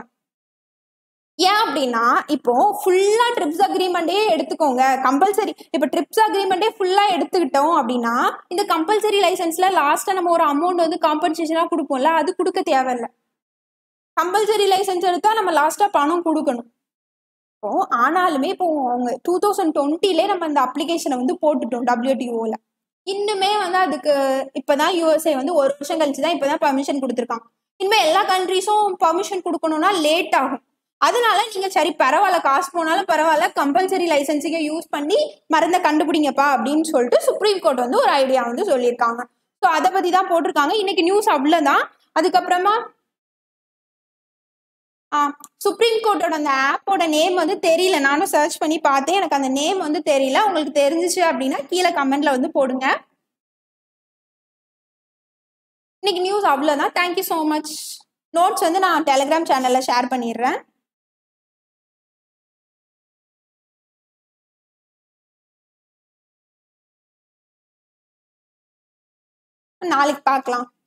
ஏன் அப்படின்னா, இப்போ ஃபுல்லா ட்ரிப்ஸ் அக்ரிமெண்டே எடுத்துக்கோங்க, கம்பல்சரி இப்போ ட்ரிப்ஸ் அக்ரிமெண்டே ஃபுல்லா எடுத்துக்கிட்டோம் அப்படின்னா இந்த கம்பல்சரி லைசன்ஸ்ல லாஸ்டா நம்ம ஒரு அமௌண்ட் வந்து காம்பன்சேஷனா கொடுப்போம்ல, அது கொடுக்க தேவையில்லை. கம்பல்சரி லைசன்ஸ் எடுத்தா நம்ம லாஸ்டா பணம் கொடுக்கணும். இப்போ ஆனாலுமே இப்போ அவங்க டூ தௌசண்ட் டுவெண்ட்டிலே நம்ம இந்த அப்ளிகேஷனை வந்து போட்டுட்டோம் டபிள்யூடிஓல. இன்னுமே வந்து அதுக்கு இப்பதான் யூஎஸ்ஏ வந்து ஒரு வருஷம் கழிச்சுதான் இப்பதான் பர்மிஷன் கொடுத்துருக்காங்க. இனிமே எல்லா கண்ட்ரீஸும் பர்மிஷன் கொடுக்கணும்னா லேட் ஆகும். அதனால நீங்க சரி பரவாயில்ல, காசு போனாலும் பரவாயில்ல, கம்பல்சரி லைசன்ஸிங்க யூஸ் பண்ணி மருந்தை கண்டுபிடிங்கப்பா அப்படின்னு சொல்லிட்டு சுப்ரீம் கோர்ட் வந்து ஒரு ஐடியா வந்து சொல்லியிருக்காங்க. ஸோ அதை பத்தி தான் போட்டிருக்காங்க இன்னைக்கு நியூஸ். அவ்வளவுதான். அதுக்கப்புறமா ஆ சுப்ரீம் கோர்ட்டோட அந்த ஆப்போட நேம் வந்து தெரியல, நானும் சர்ச் பண்ணி பார்த்தேன், எனக்கு அந்த நேம் வந்து தெரியல. உங்களுக்கு தெரிஞ்சிச்சு அப்படின்னா கீழே கமெண்ட்ல வந்து போடுங்க. இன்னைக்கு நியூஸ் அவ்வளோதான். Thank you so much. நோட்ஸ் வந்து நான் டெலிகிராம் சேனல்ல ஷேர் பண்ணிடுறேன். நாளைக்கு பார்க்கலாம்.